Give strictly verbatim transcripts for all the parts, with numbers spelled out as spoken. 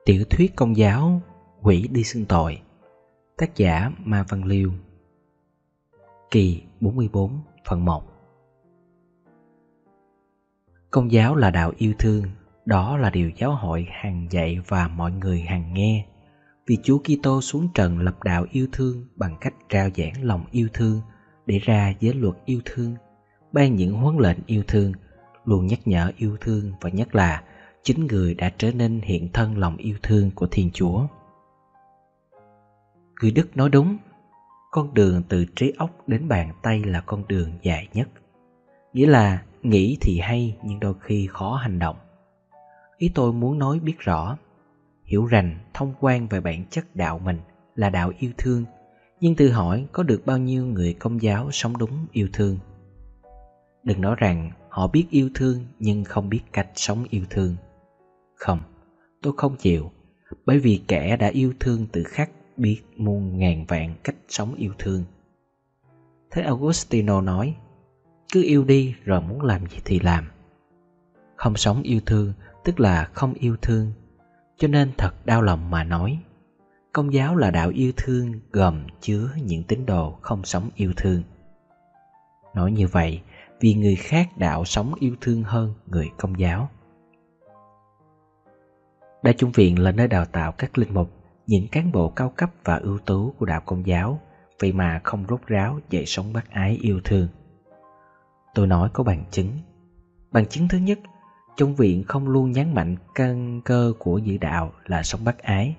Tiểu thuyết Công giáo Quỷ đi xưng tội. Tác giả Ma Văn Liêu. Kỳ bốn mươi bốn phần một. Công giáo là đạo yêu thương. Đó là điều giáo hội hằng dạy và mọi người hằng nghe. Vì Chúa Kitô xuống trần lập đạo yêu thương bằng cách rao giảng lòng yêu thương, để ra giới luật yêu thương, ban những huấn lệnh yêu thương, luôn nhắc nhở yêu thương, và nhất là chính người đã trở nên hiện thân lòng yêu thương của Thiên Chúa. Người Đức nói đúng, con đường từ trí óc đến bàn tay là con đường dài nhất. Nghĩa là nghĩ thì hay nhưng đôi khi khó hành động. Ý tôi muốn nói biết rõ, hiểu rành, thông quan về bản chất đạo mình là đạo yêu thương, nhưng tự hỏi có được bao nhiêu người Công giáo sống đúng yêu thương. Đừng nói rằng họ biết yêu thương nhưng không biết cách sống yêu thương. Không, tôi không chịu, bởi vì kẻ đã yêu thương tự khắc biết muôn ngàn vạn cách sống yêu thương. Thế Augustino nói, cứ yêu đi rồi muốn làm gì thì làm. Không sống yêu thương tức là không yêu thương. Cho nên thật đau lòng mà nói, Công giáo là đạo yêu thương gồm chứa những tín đồ không sống yêu thương. Nói như vậy vì người khác đạo sống yêu thương hơn người Công giáo. Đại Chủng Viện là nơi đào tạo các linh mục, những cán bộ cao cấp và ưu tú của đạo Công giáo, vậy mà không rốt ráo dạy sống bác ái yêu thương. Tôi nói có bằng chứng. Bằng chứng thứ nhất, Chủng Viện không luôn nhấn mạnh căn cơ của giữ đạo là sống bác ái.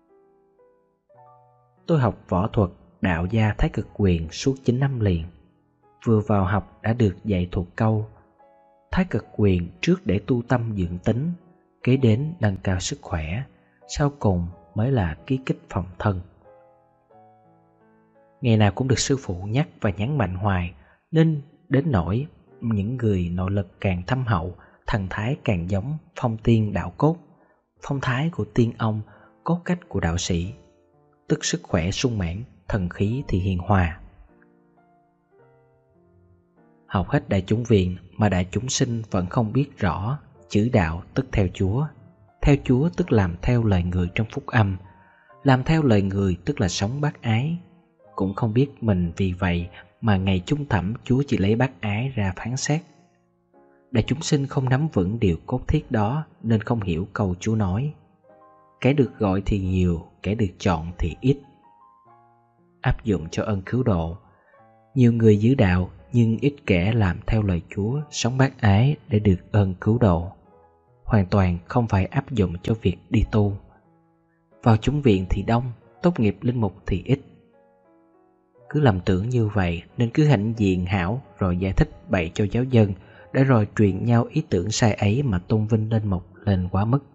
Tôi học võ thuật đạo gia Thái Cực Quyền suốt chín năm liền. Vừa vào học đã được dạy thuộc câu Thái Cực Quyền trước để tu tâm dưỡng tính, kế đến nâng cao sức khỏe, sau cùng mới là ký kích phòng thân. Ngày nào cũng được sư phụ nhắc và nhấn mạnh hoài, nên đến nỗi những người nội lực càng thâm hậu, thần thái càng giống phong tiên đạo cốt, phong thái của tiên ông, cốt cách của đạo sĩ, tức sức khỏe sung mãn, thần khí thì hiền hòa. Học hết Đại Chủng Viện mà đại chúng sinh vẫn không biết rõ chữ đạo tức theo Chúa, theo Chúa tức làm theo lời người trong phúc âm, làm theo lời người tức là sống bác ái. Cũng không biết mình vì vậy mà ngày chung thẩm Chúa chỉ lấy bác ái ra phán xét. Đại chúng sinh không nắm vững điều cốt thiết đó nên không hiểu câu Chúa nói, kẻ được gọi thì nhiều, kẻ được chọn thì ít. Áp dụng cho ơn cứu độ, nhiều người giữ đạo nhưng ít kẻ làm theo lời Chúa, sống bác ái để được ơn cứu độ. Hoàn toàn không phải áp dụng cho việc đi tu. Vào Chủng Viện thì đông, tốt nghiệp linh mục thì ít. Cứ lầm tưởng như vậy nên cứ hãnh diện hảo rồi giải thích bậy cho giáo dân, để rồi truyền nhau ý tưởng sai ấy mà tôn vinh linh mục lên quá mức.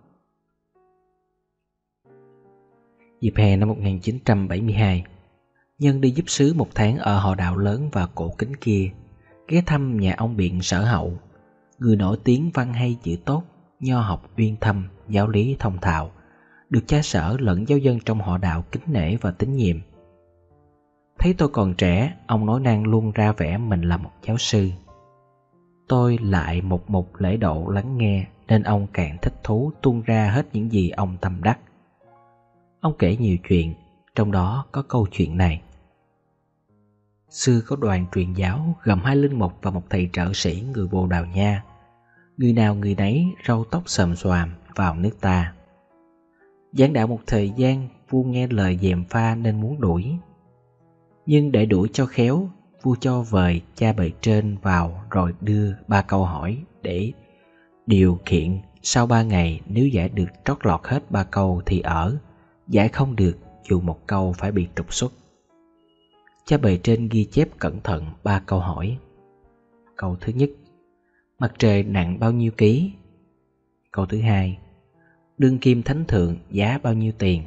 Dịp hè năm một nghìn chín trăm bảy mươi hai, Nhân đi giúp sứ một tháng ở họ đạo lớn và cổ kính kia, ghé thăm nhà ông Biện Sở Hậu, người nổi tiếng văn hay chữ tốt, nho học uyên thâm, giáo lý thông thạo, được cha Sở lẫn giáo dân trong họ đạo kính nể và tín nhiệm. Thấy tôi còn trẻ, ông nói năng luôn ra vẻ mình là một giáo sư. Tôi lại một mục lễ độ lắng nghe, nên ông càng thích thú tuôn ra hết những gì ông tâm đắc. Ông kể nhiều chuyện, trong đó có câu chuyện này. Xưa có đoàn truyền giáo gồm hai linh mục và một thầy trợ sĩ người Bồ Đào Nha. Người nào người nấy râu tóc xồm xoàm vào nước ta. Giảng đạo một thời gian, vua nghe lời gièm pha nên muốn đuổi. Nhưng để đuổi cho khéo, vua cho vời cha bề trên vào rồi đưa ba câu hỏi để điều kiện sau ba ngày nếu giải được trót lọt hết ba câu thì ở, giải không được dù một câu phải bị trục xuất. Cha bề trên ghi chép cẩn thận ba câu hỏi. Câu thứ nhất, mặt trời nặng bao nhiêu ký? Câu thứ hai, đương kim thánh thượng giá bao nhiêu tiền?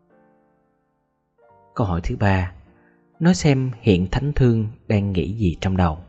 Câu hỏi thứ ba, nói xem hiện thánh thương đang nghĩ gì trong đầu.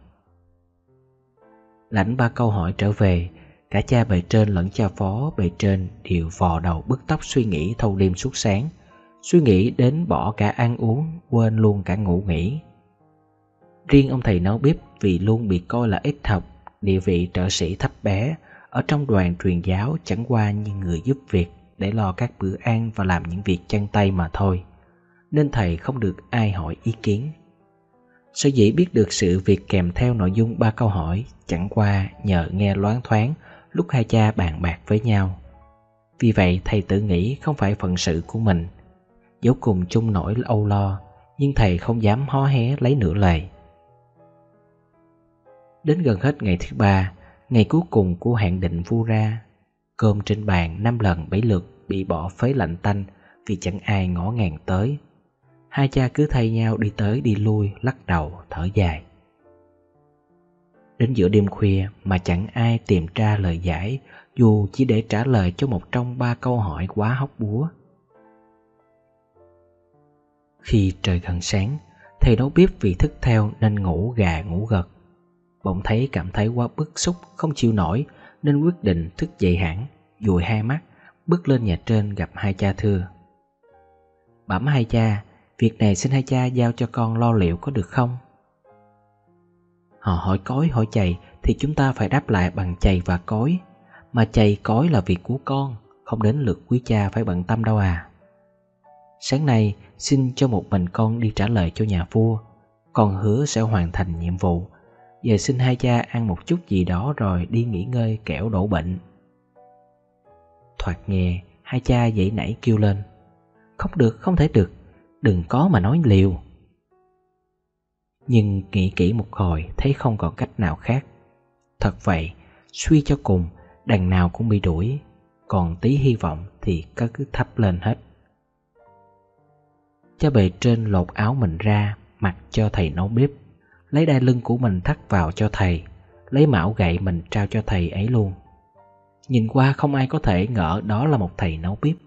Lãnh ba câu hỏi trở về, cả cha bề trên lẫn cha phó bề trên đều vò đầu bứt tóc suy nghĩ thâu đêm suốt sáng, suy nghĩ đến bỏ cả ăn uống, quên luôn cả ngủ nghỉ. Riêng ông thầy nấu bếp vì luôn bị coi là ít học, địa vị trợ sĩ thấp bé, ở trong đoàn truyền giáo chẳng qua như người giúp việc, để lo các bữa ăn và làm những việc chân tay mà thôi, nên thầy không được ai hỏi ý kiến. Sở dĩ biết được sự việc kèm theo nội dung ba câu hỏi chẳng qua nhờ nghe loáng thoáng lúc hai cha bàn bạc với nhau. Vì vậy thầy tự nghĩ không phải phận sự của mình. Dẫu cùng chung nỗi âu lo, nhưng thầy không dám hó hé lấy nửa lời. Đến gần hết ngày thứ ba, ngày cuối cùng của hạn định vua ra, cơm trên bàn năm lần bảy lượt bị bỏ phế lạnh tanh vì chẳng ai ngó ngàng tới. Hai cha cứ thay nhau đi tới đi lui, lắc đầu thở dài. Đến giữa đêm khuya mà chẳng ai tìm ra lời giải, dù chỉ để trả lời cho một trong ba câu hỏi quá hóc búa. Khi trời gần sáng, thầy nấu bếp vì thức theo nên ngủ gà ngủ gật. Bỗng thấy cảm thấy quá bức xúc không chịu nổi nên quyết định thức dậy hẳn, dụi hai mắt, bước lên nhà trên gặp hai cha thưa: "Bẩm hai cha, việc này xin hai cha giao cho con lo liệu có được không?" Họ hỏi cối hỏi chày thì chúng ta phải đáp lại bằng chày và cối. Mà chày cối là việc của con, không đến lượt quý cha phải bận tâm đâu à. Sáng nay xin cho một mình con đi trả lời cho nhà vua. Con hứa sẽ hoàn thành nhiệm vụ. Giờ xin hai cha ăn một chút gì đó rồi đi nghỉ ngơi kẻo đổ bệnh. Thoạt nghe hai cha dậy nảy kêu lên: "Không được, không thể được, đừng có mà nói liều." Nhưng nghĩ kỹ một hồi thấy không còn cách nào khác. Thật vậy, suy cho cùng đằng nào cũng bị đuổi, còn tí hy vọng thì cứ cứ thắp lên hết. Cha bề trên lột áo mình ra, mặc cho thầy nấu bếp, lấy đai lưng của mình thắt vào cho thầy, lấy mão gậy mình trao cho thầy ấy luôn. Nhìn qua không ai có thể ngờ đó là một thầy nấu bếp.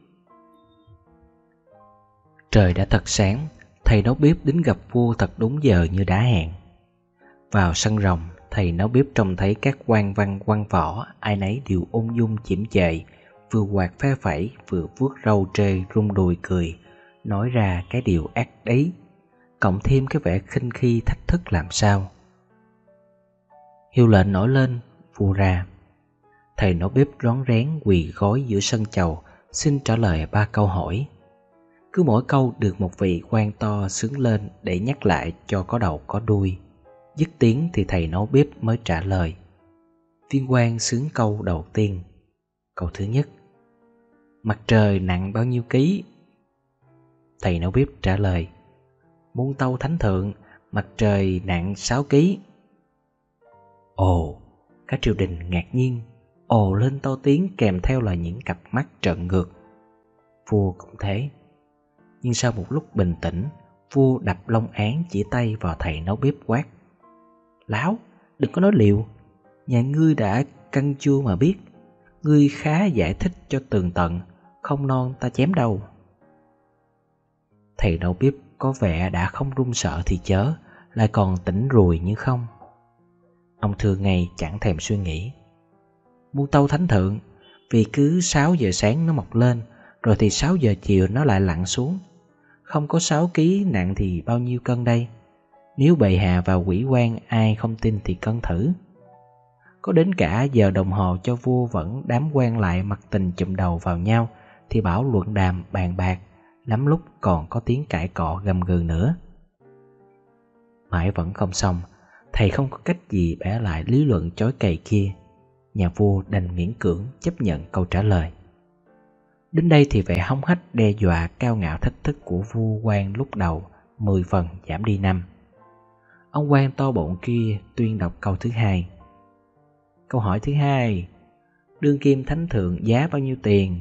Trời đã thật sáng, thầy nấu bếp đến gặp vua thật đúng giờ như đã hẹn. Vào sân rồng, thầy nấu bếp trông thấy các quan văn quan võ, ai nấy đều ung dung chiểm chệ, vừa quạt phe phẩy, vừa vuốt râu trê rung đùi cười, nói ra cái điều ác đấy, cộng thêm cái vẻ khinh khi thách thức làm sao. Hiệu lệnh nổi lên, vua ra. Thầy nấu bếp rón rén quỳ gối giữa sân chầu, xin trả lời ba câu hỏi. Cứ mỗi câu được một vị quan to xướng lên để nhắc lại cho có đầu có đuôi. Dứt tiếng thì thầy nấu bếp mới trả lời. Viên quan xướng câu đầu tiên. Câu thứ nhất: "Mặt trời nặng bao nhiêu ký?" Thầy nấu bếp trả lời: "Muôn tâu thánh thượng, mặt trời nặng sáu ký." Ồ, cả triều đình ngạc nhiên, ồ lên to tiếng kèm theo là những cặp mắt trợn ngược. Vua cũng thế. Nhưng sau một lúc bình tĩnh, vua đập lông án chỉ tay vào thầy nấu bếp quát: "Láo, đừng có nói liều. Nhà ngươi đã canh chua mà biết. Ngươi khá giải thích cho tường tận, không non ta chém đâu." Thầy nấu bếp có vẻ đã không run sợ thì chớ, lại còn tỉnh rùi như không. Ông thường ngày chẳng thèm suy nghĩ. Muôn tâu thánh thượng, vì cứ sáu giờ sáng nó mọc lên, rồi thì sáu giờ chiều nó lại lặn xuống. Không có sáu ký nặng thì bao nhiêu cân đây? Nếu bệ hạ và quỷ quan ai không tin thì cân thử. Có đến cả giờ đồng hồ cho vua vẫn đám quan lại mặt tình chụm đầu vào nhau thì bảo luận đàm bàn bạc, lắm lúc còn có tiếng cãi cọ gầm gừ nữa. Mãi vẫn không xong, thầy không có cách gì bẻ lại lý luận chối cày kia. Nhà vua đành miễn cưỡng chấp nhận câu trả lời. Đến đây thì vẻ hống hách đe dọa cao ngạo thách thức của vua quan lúc đầu mười phần giảm đi năm. Ông quan to bụng kia tuyên đọc câu thứ hai. Câu hỏi thứ hai: "Đương kim thánh thượng giá bao nhiêu tiền?"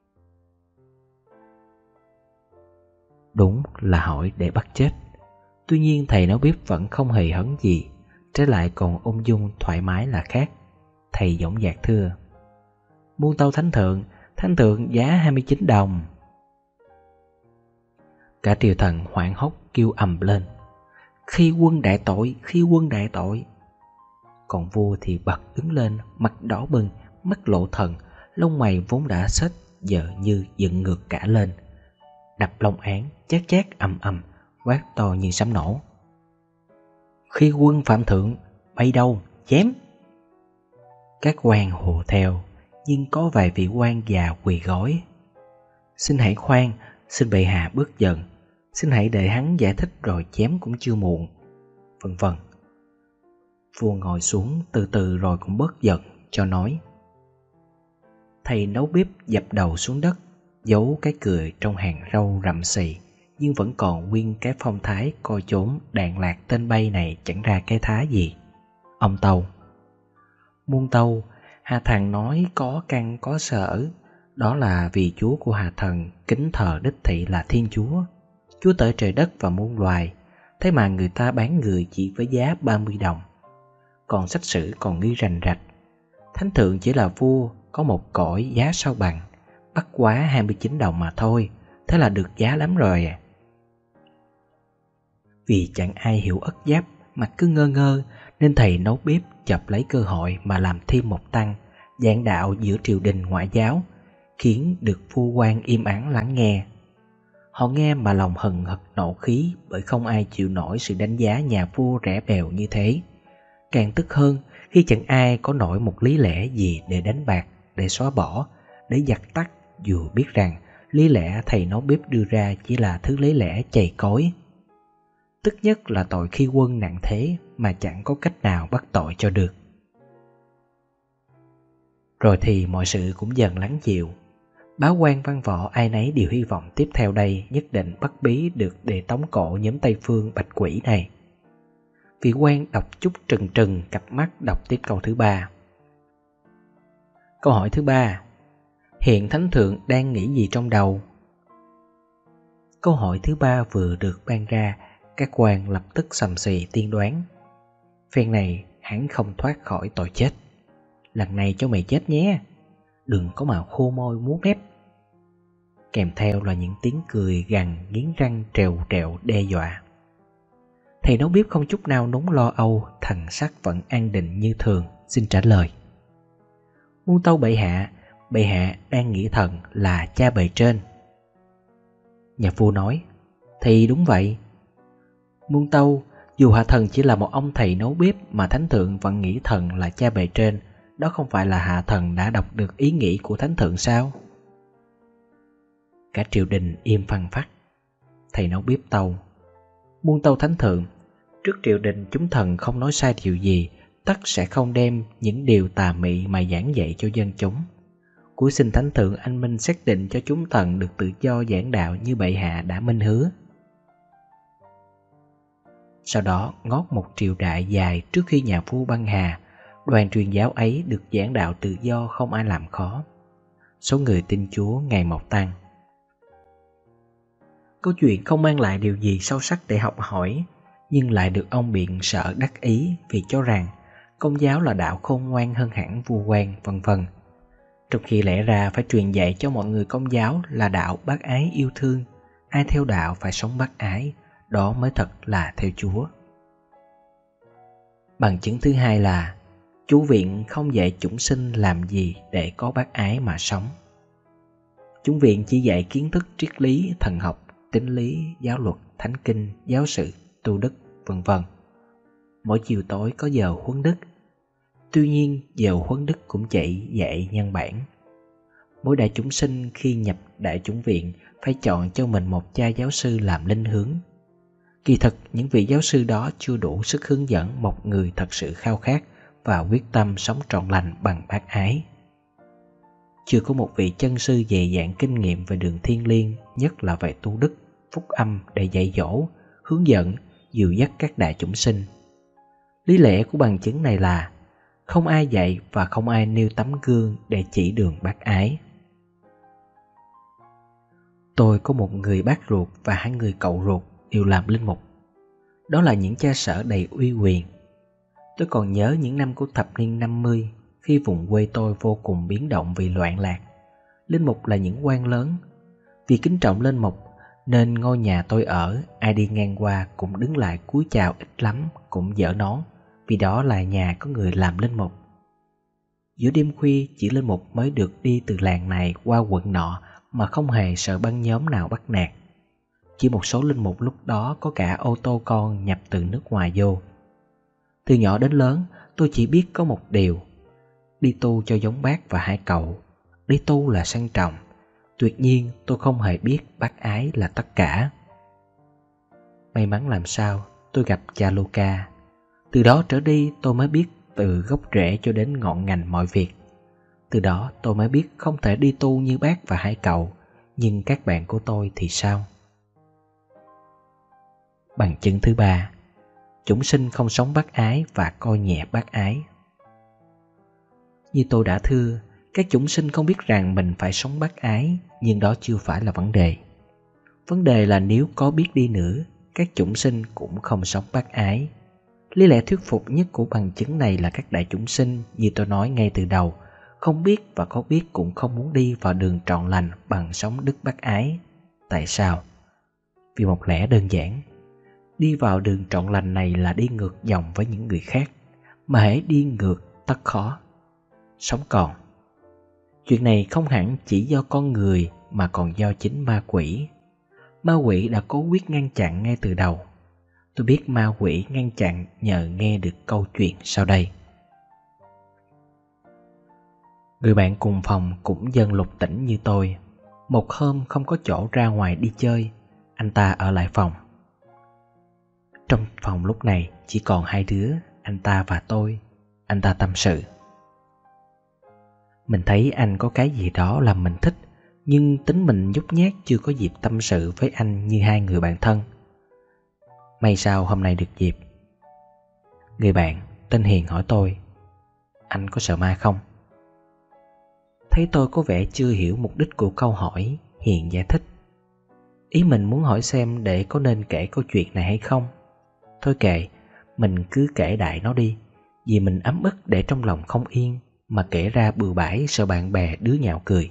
Đúng là hỏi để bắt chết. Tuy nhiên thầy nấu bếp vẫn không hề hấn gì, trái lại còn ung dung thoải mái là khác. Thầy dõng dạc thưa: "Muôn tâu thánh thượng, thánh thượng giá hai mươi chín đồng." Cả triều thần hoảng hốt kêu ầm lên: "Khi quân đại tội, khi quân đại tội." Còn vua thì bật đứng lên, mặt đỏ bừng, mắt lộ thần, lông mày vốn đã xếch giờ như dựng ngược cả lên, đập lông án chát chát ầm ầm, quát to như sấm nổ: "Khi quân phạm thượng, bay đâu, chém!" Các quan hùa theo, nhưng có vài vị quan già quỳ gối. Xin hãy khoan, xin bệ hạ bớt giận, xin hãy để hắn giải thích rồi chém cũng chưa muộn, vân vân. Vua ngồi xuống từ từ rồi cũng bớt giận, cho nói. Thầy nấu bếp dập đầu xuống đất, giấu cái cười trong hàng râu rậm xì, nhưng vẫn còn nguyên cái phong thái coi chốn đạn lạc tên bay này chẳng ra cái thá gì. Ông Tâu. Muôn Tâu, Hà Thần nói có căn có sở, đó là vì chúa của Hà Thần kính thờ đích thị là Thiên Chúa, Chúa tể trời đất và muôn loài, thế mà người ta bán người chỉ với giá ba mươi đồng. Còn sách sử còn ghi rành rạch, Thánh thượng chỉ là vua, có một cõi giá sao bằng, bắt quá hai mươi chín đồng mà thôi, thế là được giá lắm rồi à. Vì chẳng ai hiểu ất giáp mà cứ ngơ ngơ, nên thầy nấu bếp chập lấy cơ hội mà làm thêm một tăng, giảng đạo giữa triều đình ngoại giáo, khiến được vua quan im ắng lắng nghe. Họ nghe mà lòng hừng hực nộ khí, bởi không ai chịu nổi sự đánh giá nhà vua rẻ bèo như thế. Càng tức hơn khi chẳng ai có nổi một lý lẽ gì để đánh bạc, để xóa bỏ, để giặt tắt, dù biết rằng lý lẽ thầy nấu bếp đưa ra chỉ là thứ lý lẽ chày cối. Tức nhất là tội khi quân nặng thế mà chẳng có cách nào bắt tội cho được. Rồi thì mọi sự cũng dần lắng dịu. Báo quan văn võ ai nấy đều hy vọng tiếp theo đây nhất định bắt bí được để tống cổ nhóm Tây Phương Bạch Quỷ này. Vị quan đọc chút trừng trừng cặp mắt đọc tiếp câu thứ ba. Câu hỏi thứ ba. Hiện Thánh Thượng đang nghĩ gì trong đầu? Câu hỏi thứ ba vừa được ban ra, các quan lập tức sầm xì tiên đoán. Phen này hắn không thoát khỏi tội chết. Lần này cho mày chết nhé, đừng có mà khô môi múa mép. Kèm theo là những tiếng cười gằn nghiến răng trèo trèo đe dọa. Thầy nấu bếp không chút nào núng lo âu, thần sắc vẫn an định như thường, xin trả lời. Muôn Tâu bệ hạ, bệ hạ đang nghĩ thần là cha bề trên. Nhà vua nói, thì đúng vậy. Muôn Tâu, dù Hạ Thần chỉ là một ông thầy nấu bếp mà Thánh Thượng vẫn nghĩ thần là cha bề trên, đó không phải là Hạ Thần đã đọc được ý nghĩ của Thánh Thượng sao? Cả triều đình im phăng phắc. Thầy nấu bếp tâu, Muôn Tâu Thánh Thượng, trước triều đình chúng thần không nói sai điều gì, tất sẽ không đem những điều tà mị mà giảng dạy cho dân chúng. Cuối xin Thánh Thượng anh minh xác định cho chúng thần được tự do giảng đạo như bệ hạ đã minh hứa. Sau đó ngót một triều đại dài trước khi nhà vua băng hà, đoàn truyền giáo ấy được giảng đạo tự do không ai làm khó. Số người tin Chúa ngày một tăng. Câu chuyện không mang lại điều gì sâu sắc để học hỏi, nhưng lại được ông biện sợ đắc ý vì cho rằng Công giáo là đạo khôn ngoan hơn hẳn vua quan, vân vân. Trong khi lẽ ra phải truyền dạy cho mọi người Công giáo là đạo bác ái yêu thương, ai theo đạo phải sống bác ái, đó mới thật là theo Chúa. Bằng chứng thứ hai là Chú Viện không dạy chúng sinh làm gì để có bác ái mà sống. Chúng Viện chỉ dạy kiến thức triết lý, thần học, tín lý, giáo luật, thánh kinh, giáo sự, tu đức, vân vân. Mỗi chiều tối có giờ huấn đức. Tuy nhiên giờ huấn đức cũng chỉ dạy nhân bản. Mỗi đại chúng sinh khi nhập đại chúng viện phải chọn cho mình một cha giáo sư làm linh hướng. Kỳ thực những vị giáo sư đó chưa đủ sức hướng dẫn một người thật sự khao khát và quyết tâm sống trọn lành bằng bác ái. Chưa có một vị chân sư dày dạn kinh nghiệm về đường thiên liêng, nhất là về tu đức, phúc âm để dạy dỗ, hướng dẫn, dìu dắt các đại chúng sinh. Lý lẽ của bằng chứng này là không ai dạy và không ai nêu tấm gương để chỉ đường bác ái. Tôi có một người bác ruột và hai người cậu ruột đều làm linh mục. Đó là những cha sở đầy uy quyền. Tôi còn nhớ những năm của thập niên năm mươi, khi vùng quê tôi vô cùng biến động vì loạn lạc. Linh mục là những quan lớn. Vì kính trọng linh mục nên ngôi nhà tôi ở, ai đi ngang qua cũng đứng lại cúi chào ít lắm, cũng dở nón, vì đó là nhà có người làm linh mục. Giữa đêm khuya chỉ linh mục mới được đi từ làng này qua quận nọ mà không hề sợ băng nhóm nào bắt nạt. Chỉ một số linh mục lúc đó có cả ô tô con nhập từ nước ngoài vô. Từ nhỏ đến lớn tôi chỉ biết có một điều: đi tu cho giống bác và hai cậu. Đi tu là sang trọng. Tuyệt nhiên tôi không hề biết bác ái là tất cả. May mắn làm sao tôi gặp cha Luca. Từ đó trở đi tôi mới biết từ gốc rễ cho đến ngọn ngành mọi việc. Từ đó tôi mới biết không thể đi tu như bác và hai cậu. Nhưng các bạn của tôi thì sao? Bằng chứng thứ ba, chúng sinh không sống bác ái và coi nhẹ bác ái. Như tôi đã thưa, các chúng sinh không biết rằng mình phải sống bác ái, nhưng đó chưa phải là vấn đề. Vấn đề là nếu có biết đi nữa, các chúng sinh cũng không sống bác ái. Lý lẽ thuyết phục nhất của bằng chứng này là các đại chúng sinh, như tôi nói ngay từ đầu, không biết và có biết cũng không muốn đi vào đường trọn lành bằng sống đức bác ái. Tại sao? Vì một lẽ đơn giản. Đi vào đường trọn lành này là đi ngược dòng với những người khác, mà hễ đi ngược tất khó sống còn. Chuyện này không hẳn chỉ do con người mà còn do chính ma quỷ. Ma quỷ đã cố quyết ngăn chặn ngay từ đầu. Tôi biết ma quỷ ngăn chặn nhờ nghe được câu chuyện sau đây. Người bạn cùng phòng cũng dân lục tỉnh như tôi. Một hôm không có chỗ ra ngoài đi chơi, anh ta ở lại phòng. Trong phòng lúc này chỉ còn hai đứa, anh ta và tôi. Anh ta tâm sự. Mình thấy anh có cái gì đó làm mình thích, nhưng tính mình nhút nhát chưa có dịp tâm sự với anh như hai người bạn thân. May sao hôm nay được dịp. Người bạn tên Hiền hỏi tôi, anh có sợ ma không? Thấy tôi có vẻ chưa hiểu mục đích của câu hỏi, Hiền giải thích. Ý mình muốn hỏi xem để có nên kể câu chuyện này hay không. Thôi kệ, mình cứ kể đại nó đi, vì mình ấm ức để trong lòng không yên, mà kể ra bừa bãi sợ bạn bè đứa nhạo cười.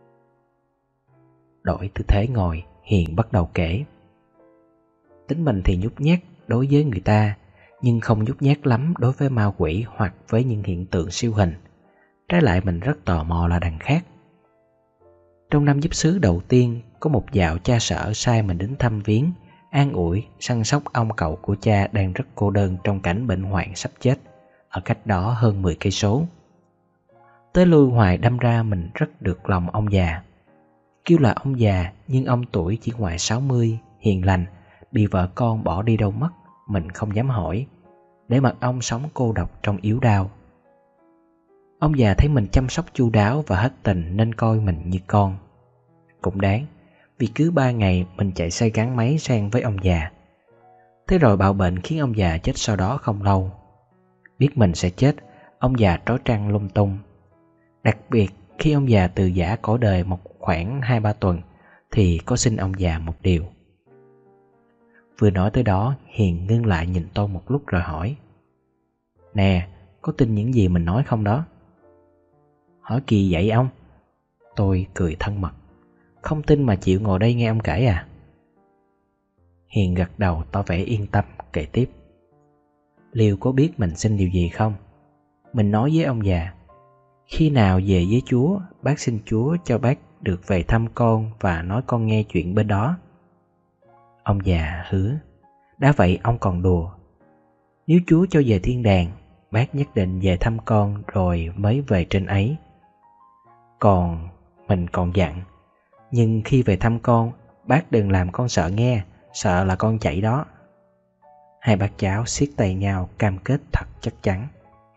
Đổi tư thế ngồi, Hiền bắt đầu kể. Tính mình thì nhút nhát đối với người ta, nhưng không nhút nhát lắm đối với ma quỷ hoặc với những hiện tượng siêu hình. Trái lại mình rất tò mò là đằng khác. Trong năm giúp xứ đầu tiên, có một dạo cha sở sai mình đến thăm viếng, an ủi, săn sóc ông cậu của cha đang rất cô đơn trong cảnh bệnh hoạn sắp chết, ở cách đó hơn mười cây số. Tới lui hoài đâm ra mình rất được lòng ông già. Kêu là ông già, nhưng ông tuổi chỉ ngoài sáu mươi, hiền lành, bị vợ con bỏ đi đâu mất, mình không dám hỏi, để mặc ông sống cô độc trong yếu đau. Ông già thấy mình chăm sóc chu đáo và hết tình nên coi mình như con. Cũng đáng, vì cứ ba ngày mình chạy xe gắn máy sang với ông già. Thế rồi bạo bệnh khiến ông già chết sau đó không lâu. Biết mình sẽ chết, ông già trói trăng lung tung. Đặc biệt khi ông già từ giã cõi đời một khoảng hai ba tuần thì có xin ông già một điều. Vừa nói tới đó, Hiền ngưng lại nhìn tôi một lúc rồi hỏi, nè, có tin những gì mình nói không đó? Hỏi kỳ vậy ông? Tôi cười thân mật. Không tin mà chịu ngồi đây nghe ông kể à? Hiền gật đầu tỏ vẻ yên tâm, kể tiếp. Liêu có biết mình xin điều gì không? Mình nói với ông già, khi nào về với Chúa, bác xin Chúa cho bác được về thăm con và nói con nghe chuyện bên đó. Ông già hứa. Đã vậy ông còn đùa. Nếu Chúa cho về thiên đàng, bác nhất định về thăm con rồi mới về trên ấy. Còn mình còn dặn, nhưng khi về thăm con, bác đừng làm con sợ nghe, sợ là con chạy đó. Hai bác cháu siết tay nhau cam kết thật chắc chắn.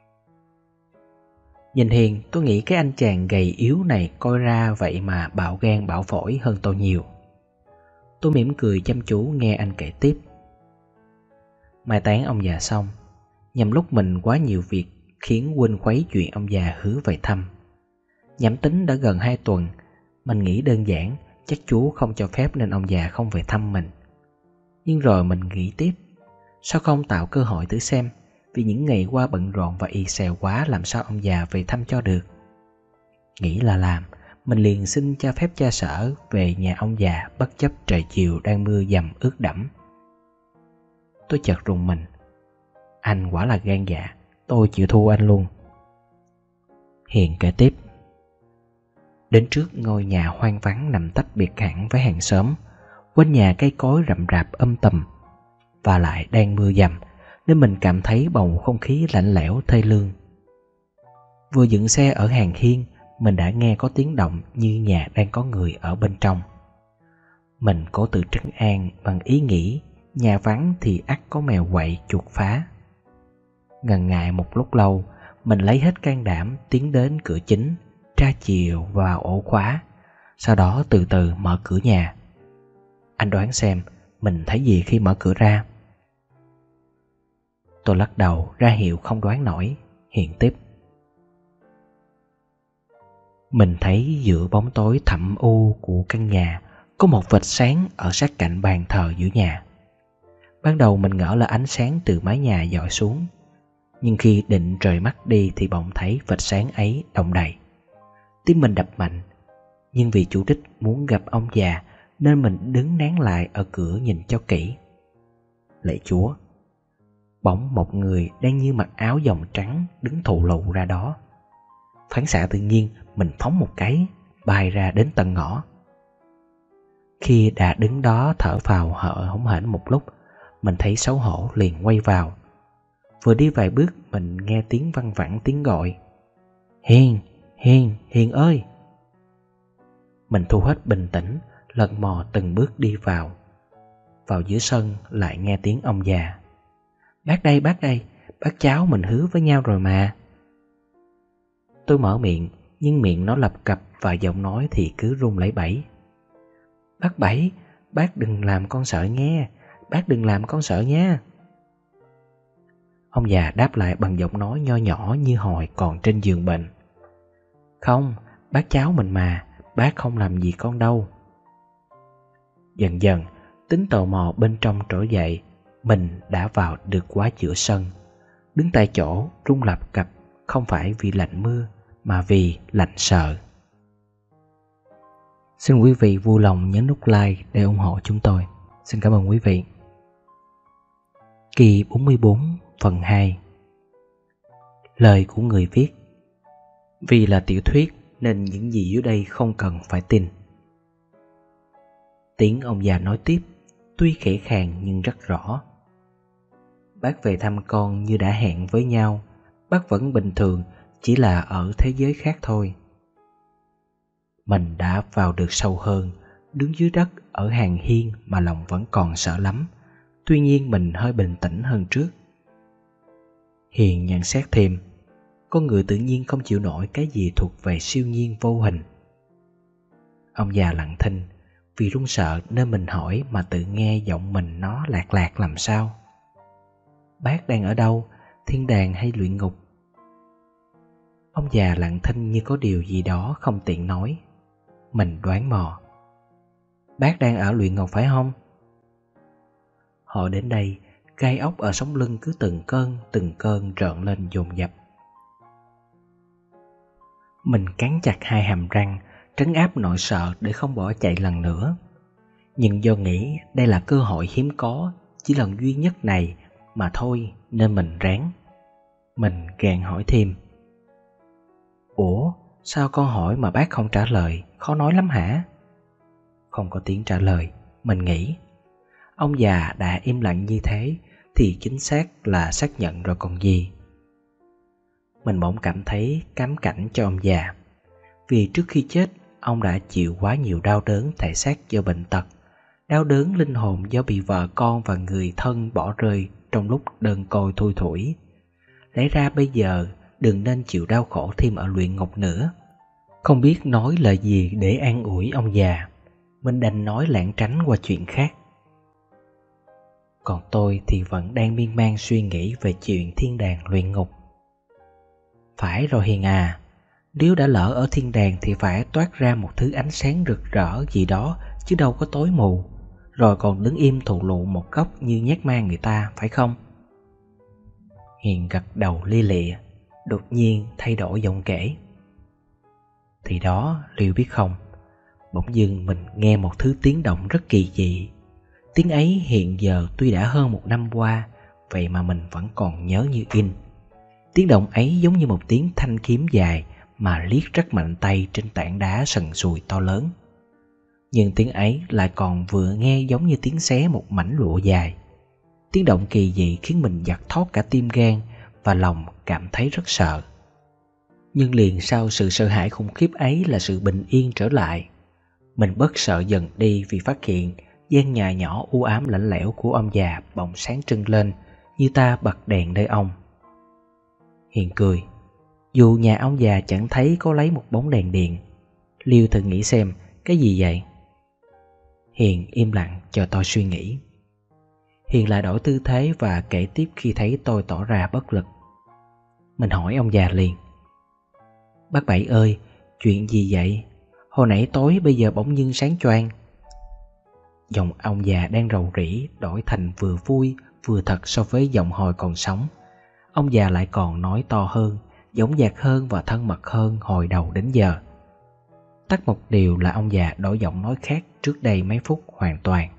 Nhìn Hiền, tôi nghĩ cái anh chàng gầy yếu này coi ra vậy mà bạo gan bạo phổi hơn tôi nhiều. Tôi mỉm cười chăm chú nghe anh kể tiếp. Mai táng ông già xong, nhằm lúc mình quá nhiều việc khiến quên khuấy chuyện ông già hứa về thăm. Nhẩm tính đã gần hai tuần, mình nghĩ đơn giản chắc Chúa không cho phép nên ông già không về thăm mình. Nhưng rồi mình nghĩ tiếp, sao không tạo cơ hội thử xem, vì những ngày qua bận rộn và y xèo quá làm sao ông già về thăm cho được. Nghĩ là làm, mình liền xin cho phép cha sở về nhà ông già bất chấp trời chiều đang mưa dầm ướt đẫm. Tôi chợt rùng mình. Anh quả là gan dạ, tôi chịu thua anh luôn. Hiền kể tiếp. Đến trước ngôi nhà hoang vắng nằm tách biệt hẳn với hàng xóm, quanh nhà cây cối rậm rạp âm tầm, và lại đang mưa dầm nên mình cảm thấy bầu không khí lạnh lẽo thê lương. Vừa dựng xe ở hàng hiên, mình đã nghe có tiếng động như nhà đang có người ở bên trong. Mình cố tự trấn an bằng ý nghĩ nhà vắng thì ắt có mèo quậy chuột phá. Ngần ngại một lúc lâu, mình lấy hết can đảm tiến đến cửa chính, tra chìa vào ổ khóa, sau đó từ từ mở cửa nhà. Anh đoán xem mình thấy gì khi mở cửa ra? Tôi lắc đầu ra hiệu không đoán nổi. Hiền tiếp: mình thấy giữa bóng tối thẳm u của căn nhà có một vệt sáng ở sát cạnh bàn thờ giữa nhà. Ban đầu mình ngỡ là ánh sáng từ mái nhà dọi xuống, nhưng khi định rời mắt đi thì bỗng thấy vệt sáng ấy động đậy. Tim mình đập mạnh, nhưng vì chủ đích muốn gặp ông già nên mình đứng nán lại ở cửa nhìn cho kỹ. Lạy Chúa! Bỗng một người đang như mặc áo dòng trắng đứng thụ lụ ra đó. Phản xạ tự nhiên, mình phóng một cái, bay ra đến tận ngõ. Khi đã đứng đó thở phào hở hổn hển một lúc, mình thấy xấu hổ liền quay vào. Vừa đi vài bước, mình nghe tiếng văng vẳng tiếng gọi: Hiền, Hiền, Hiền ơi! Mình thu hết bình tĩnh, lật mò từng bước đi vào. Vào giữa sân lại nghe tiếng ông già: Bác đây, bác đây, bác cháu mình hứa với nhau rồi mà. Tôi mở miệng, nhưng miệng nó lập cập và giọng nói thì cứ run lẩy bẩy: Bác Bảy, bác đừng làm con sợ nghe, bác đừng làm con sợ nha. Ông già đáp lại bằng giọng nói nho nhỏ như hồi còn trên giường bệnh: Không, bác cháu mình mà, bác không làm gì con đâu. Dần dần, tính tò mò bên trong trỗi dậy, mình đã vào được quá giữa sân. Đứng tại chỗ run lập cập, không phải vì lạnh mưa mà vì lạnh sợ. Xin quý vị vui lòng nhấn nút like để ủng hộ chúng tôi. Xin cảm ơn quý vị. Kỳ bốn mươi bốn phần hai. Lời của người viết. Vì là tiểu thuyết nên những gì dưới đây không cần phải tin. Tiếng ông già nói tiếp, tuy khẽ khàng nhưng rất rõ: Bác về thăm con như đã hẹn với nhau. Bác vẫn bình thường, chỉ là ở thế giới khác thôi. Mình đã vào được sâu hơn, đứng dưới đất ở hàng hiên mà lòng vẫn còn sợ lắm. Tuy nhiên mình hơi bình tĩnh hơn trước. Hiền nhận xét thêm: Con người tự nhiên không chịu nổi cái gì thuộc về siêu nhiên vô hình. Ông già lặng thinh. Vì run sợ nên mình hỏi mà tự nghe giọng mình nó lạc lạc làm sao: Bác đang ở đâu, thiên đàng hay luyện ngục? Ông già lặng thinh như có điều gì đó không tiện nói. Mình đoán mò: Bác đang ở luyện ngục phải không? Họ đến đây, gai ốc ở sống lưng cứ từng cơn từng cơn rợn lên dồn dập. Mình cắn chặt hai hàm răng, trấn áp nỗi sợ để không bỏ chạy lần nữa. Nhưng do nghĩ đây là cơ hội hiếm có, chỉ lần duy nhất này mà thôi nên mình ráng. Mình gàn hỏi thêm: Ủa, sao con hỏi mà bác không trả lời, khó nói lắm hả? Không có tiếng trả lời. Mình nghĩ ông già đã im lặng như thế thì chính xác là xác nhận rồi còn gì. Mình bỗng cảm thấy cám cảnh cho ông già. Vì trước khi chết, ông đã chịu quá nhiều đau đớn thể xác do bệnh tật, đau đớn linh hồn do bị vợ con và người thân bỏ rơi trong lúc đơn côi thui thủi. Lẽ ra bây giờ đừng nên chịu đau khổ thêm ở luyện ngục nữa. Không biết nói lời gì để an ủi ông già, mình đành nói lảng tránh qua chuyện khác. Còn tôi thì vẫn đang miên man suy nghĩ về chuyện thiên đàng luyện ngục. Phải rồi Hiền à, nếu đã lỡ ở thiên đàng thì phải toát ra một thứ ánh sáng rực rỡ gì đó, chứ đâu có tối mù, rồi còn đứng im thụ lụ một góc như nhát ma người ta, phải không? Hiền gật đầu lia lịa, đột nhiên thay đổi giọng kể: Thì đó, Liêu biết không, bỗng dưng mình nghe một thứ tiếng động rất kỳ dị. Tiếng ấy hiện giờ tuy đã hơn một năm qua, vậy mà mình vẫn còn nhớ như in. Tiếng động ấy giống như một tiếng thanh kiếm dài mà liếc rất mạnh tay trên tảng đá sần sùi to lớn. Nhưng tiếng ấy lại còn vừa nghe giống như tiếng xé một mảnh lụa dài. Tiếng động kỳ dị khiến mình giật thót cả tim gan và lòng cảm thấy rất sợ. Nhưng liền sau sự sợ hãi khủng khiếp ấy là sự bình yên trở lại. Mình bớt sợ dần đi vì phát hiện gian nhà nhỏ u ám lạnh lẽo của ông già bỗng sáng trưng lên như ta bật đèn nơi ông. Hiền cười. Dù nhà ông già chẳng thấy có lấy một bóng đèn điện. Liêu thử nghĩ xem cái gì vậy? Hiền im lặng cho tôi suy nghĩ. Hiền lại đổi tư thế và kể tiếp khi thấy tôi tỏ ra bất lực. Mình hỏi ông già liền. Bác Bảy ơi, chuyện gì vậy? Hồi nãy tối bây giờ bỗng dưng sáng choang. Giọng ông già đang rầu rĩ đổi thành vừa vui vừa thật so với giọng hồi còn sống. Ông già lại còn nói to hơn, dõng dạc hơn và thân mật hơn hồi đầu đến giờ. Tắc một điều là ông già đổi giọng nói khác trước đây mấy phút hoàn toàn.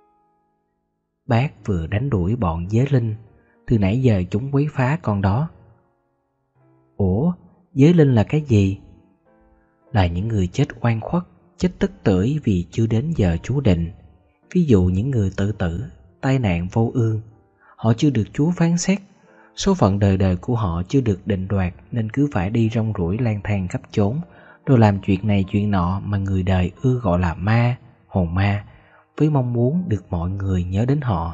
Bác vừa đánh đuổi bọn giới linh, từ nãy giờ chúng quấy phá con đó. Ủa, giới linh là cái gì? Là những người chết oan khuất, chết tức tưởi vì chưa đến giờ Chúa định. Ví dụ những người tự tử, tai nạn vô ương. Họ chưa được Chúa phán xét. Số phận đời đời của họ chưa được định đoạt nên cứ phải đi rong ruổi lang thang khắp chốn, rồi làm chuyện này chuyện nọ mà người đời ưa gọi là ma, hồn ma, với mong muốn được mọi người nhớ đến họ.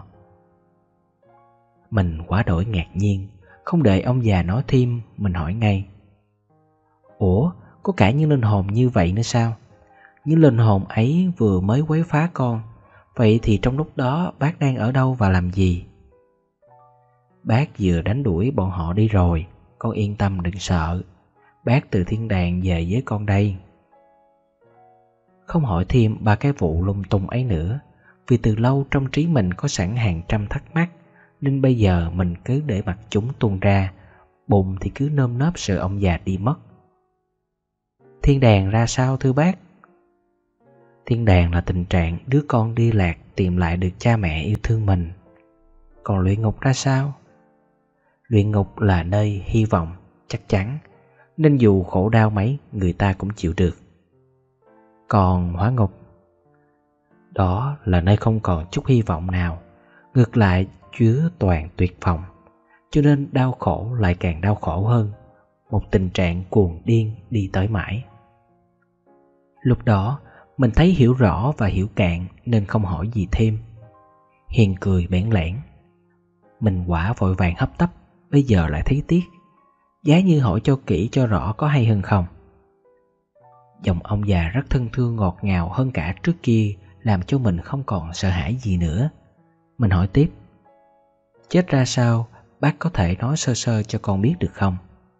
Mình quá đổi ngạc nhiên, không đợi ông già nói thêm, mình hỏi ngay. Ủa, có cả những linh hồn như vậy nữa sao? Những linh hồn ấy vừa mới quấy phá con, vậy thì trong lúc đó bác đang ở đâu và làm gì? Bác vừa đánh đuổi bọn họ đi rồi, con yên tâm đừng sợ. Bác từ thiên đàng về với con đây. Không hỏi thêm ba cái vụ lung tung ấy nữa, vì từ lâu trong trí mình có sẵn hàng trăm thắc mắc, nên bây giờ mình cứ để mặc chúng tuôn ra, bụng thì cứ nơm nớp sợ ông già đi mất. Thiên đàng ra sao thưa bác? Thiên đàng là tình trạng đứa con đi lạc tìm lại được cha mẹ yêu thương mình. Còn luyện ngục ra sao? Luyện ngục là nơi hy vọng, chắc chắn, nên dù khổ đau mấy người ta cũng chịu được. Còn hỏa ngục, đó là nơi không còn chút hy vọng nào, ngược lại chứa toàn tuyệt vọng, cho nên đau khổ lại càng đau khổ hơn, một tình trạng cuồng điên đi tới mãi. Lúc đó mình thấy hiểu rõ và hiểu cạn nên không hỏi gì thêm. Hiền cười bẽn lẽn. Mình quả vội vàng hấp tấp, bây giờ lại thấy tiếc. Giá như hỏi cho kỹ cho rõ có hay hơn không? Giọng ông già rất thân thương ngọt ngào hơn cả trước kia, làm cho mình không còn sợ hãi gì nữa. Mình hỏi tiếp. Chết ra sao, bác có thể nói sơ sơ cho con biết được không?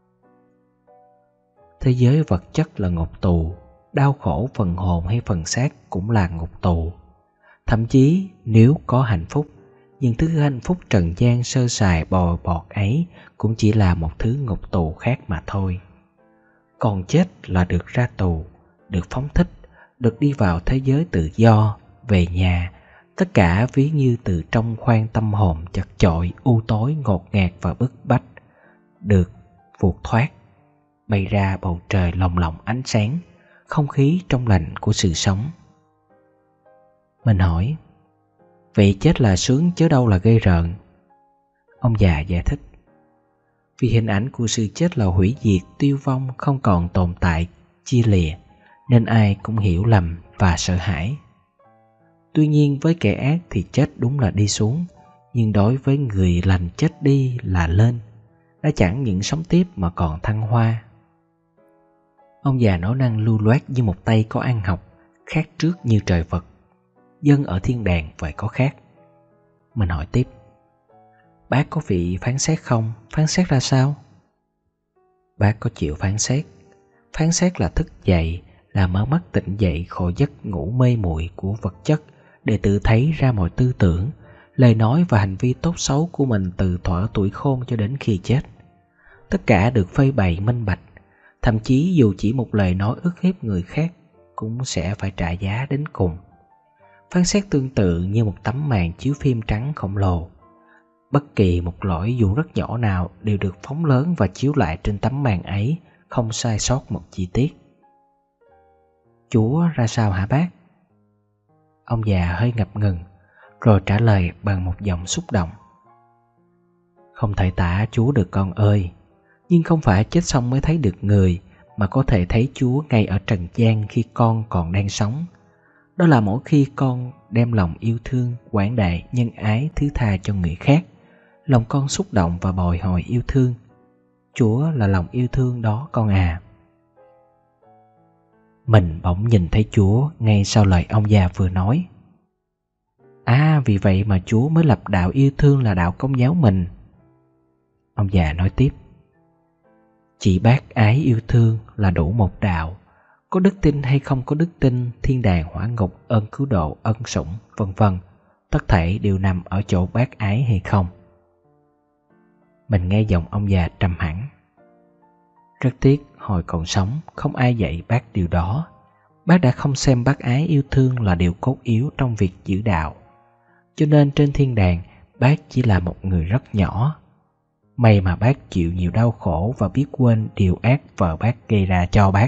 Thế giới vật chất là ngục tù, đau khổ phần hồn hay phần xác cũng là ngục tù. Thậm chí nếu có hạnh phúc, nhưng thứ hạnh phúc trần gian sơ sài bò bọt ấy cũng chỉ là một thứ ngục tù khác mà thôi. Còn chết là được ra tù, được phóng thích, được đi vào thế giới tự do, về nhà, tất cả ví như từ trong khoang tâm hồn chật chội, u tối, ngột ngạt và bức bách, được vụt thoát, bay ra bầu trời lồng lộng ánh sáng, không khí trong lành của sự sống. Mình hỏi, vậy chết là sướng chứ đâu là ghê rợn? Ông già giải thích, vì hình ảnh của sự chết là hủy diệt, tiêu vong, không còn tồn tại, chia lìa, nên ai cũng hiểu lầm và sợ hãi. Tuy nhiên với kẻ ác thì chết đúng là đi xuống, nhưng đối với người lành chết đi là lên, đã chẳng những sống tiếp mà còn thăng hoa. Ông già nói năng lưu loát như một tay có ăn học, khác trước như trời Phật. Dân ở thiên đàng vậy có khác. Mình hỏi tiếp, bác có vị phán xét không? Phán xét ra sao? Bác có chịu phán xét. Phán xét là thức dậy, là mở mắt tỉnh dậy khỏi giấc ngủ mê muội của vật chất, để tự thấy ra mọi tư tưởng, lời nói và hành vi tốt xấu của mình từ thuở tuổi khôn cho đến khi chết. Tất cả được phơi bày minh bạch, thậm chí dù chỉ một lời nói ức hiếp người khác cũng sẽ phải trả giá đến cùng. Phán xét tương tự như một tấm màn chiếu phim trắng khổng lồ. Bất kỳ một lỗi dù rất nhỏ nào đều được phóng lớn và chiếu lại trên tấm màn ấy, không sai sót một chi tiết. Chúa ra sao hả bác? Ông già hơi ngập ngừng, rồi trả lời bằng một giọng xúc động. Không thể tả Chúa được con ơi. Nhưng không phải chết xong mới thấy được người, mà có thể thấy Chúa ngay ở trần gian khi con còn đang sống. Đó là mỗi khi con đem lòng yêu thương, quảng đại, nhân ái, thứ tha cho người khác, lòng con xúc động và bồi hồi yêu thương. Chúa là lòng yêu thương đó con à. Mình bỗng nhìn thấy Chúa ngay sau lời ông già vừa nói. À, vì vậy mà Chúa mới lập đạo yêu thương là đạo Công giáo mình. Ông già nói tiếp. Chỉ bác ái yêu thương là đủ một đạo. Có đức tin hay không có đức tin, thiên đàng hỏa ngục, ơn cứu độ, ân sủng, vân vân, tất thảy đều nằm ở chỗ bác ái hay không. Mình nghe giọng ông già trầm hẳn. Rất tiếc hồi còn sống không ai dạy bác điều đó. Bác đã không xem bác ái yêu thương là điều cốt yếu trong việc giữ đạo. Cho nên trên thiên đàng bác chỉ là một người rất nhỏ. May mà bác chịu nhiều đau khổ và biết quên điều ác vợ bác gây ra cho bác.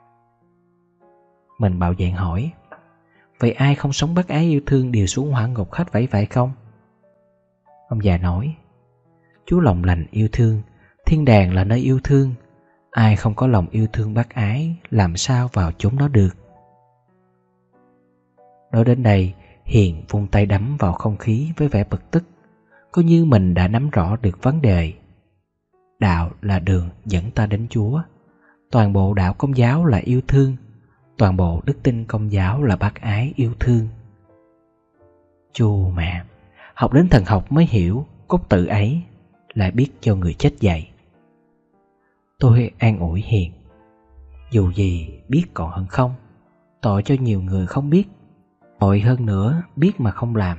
Mình bạo dạn hỏi. Vậy ai không sống bác ái yêu thương đều xuống hỏa ngục hết vậy phải không? Ông già nói. Chúa lòng lành yêu thương, thiên đàng là nơi yêu thương. Ai không có lòng yêu thương bác ái làm sao vào chốn đó được. Nói đến đây, Hiền vung tay đấm vào không khí với vẻ bực tức, coi như mình đã nắm rõ được vấn đề. Đạo là đường dẫn ta đến Chúa. Toàn bộ đạo Công giáo là yêu thương. Toàn bộ đức tin Công giáo là bác ái yêu thương. Chù mẹ, học đến thần học mới hiểu cốt tự ấy, lại biết cho người chết dạy. Tôi an ủi Hiền. Dù gì biết còn hơn không. Tội cho nhiều người không biết, tội hơn nữa biết mà không làm.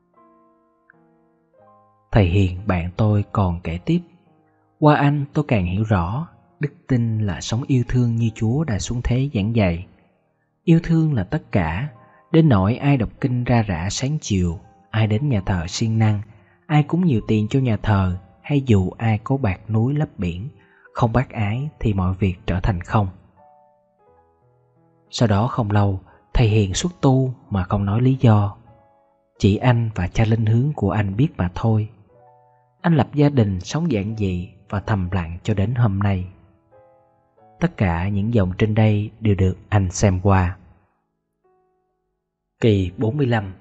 Thầy Hiền bạn tôi còn kể tiếp. Qua anh tôi càng hiểu rõ đức tin là sống yêu thương như Chúa đã xuống thế giảng dạy. Yêu thương là tất cả, đến nỗi ai đọc kinh ra rã sáng chiều, ai đến nhà thờ siêng năng, ai cúng nhiều tiền cho nhà thờ, hay dù ai có bạc núi lấp biển, không bác ái thì mọi việc trở thành không. Sau đó không lâu, thầy Hiền xuất tu mà không nói lý do. Chỉ anh và cha linh hướng của anh biết mà thôi. Anh lập gia đình sống giản dị và thầm lặng cho đến hôm nay. Tất cả những dòng trên đây đều được anh xem qua. Kỳ bốn mươi lăm.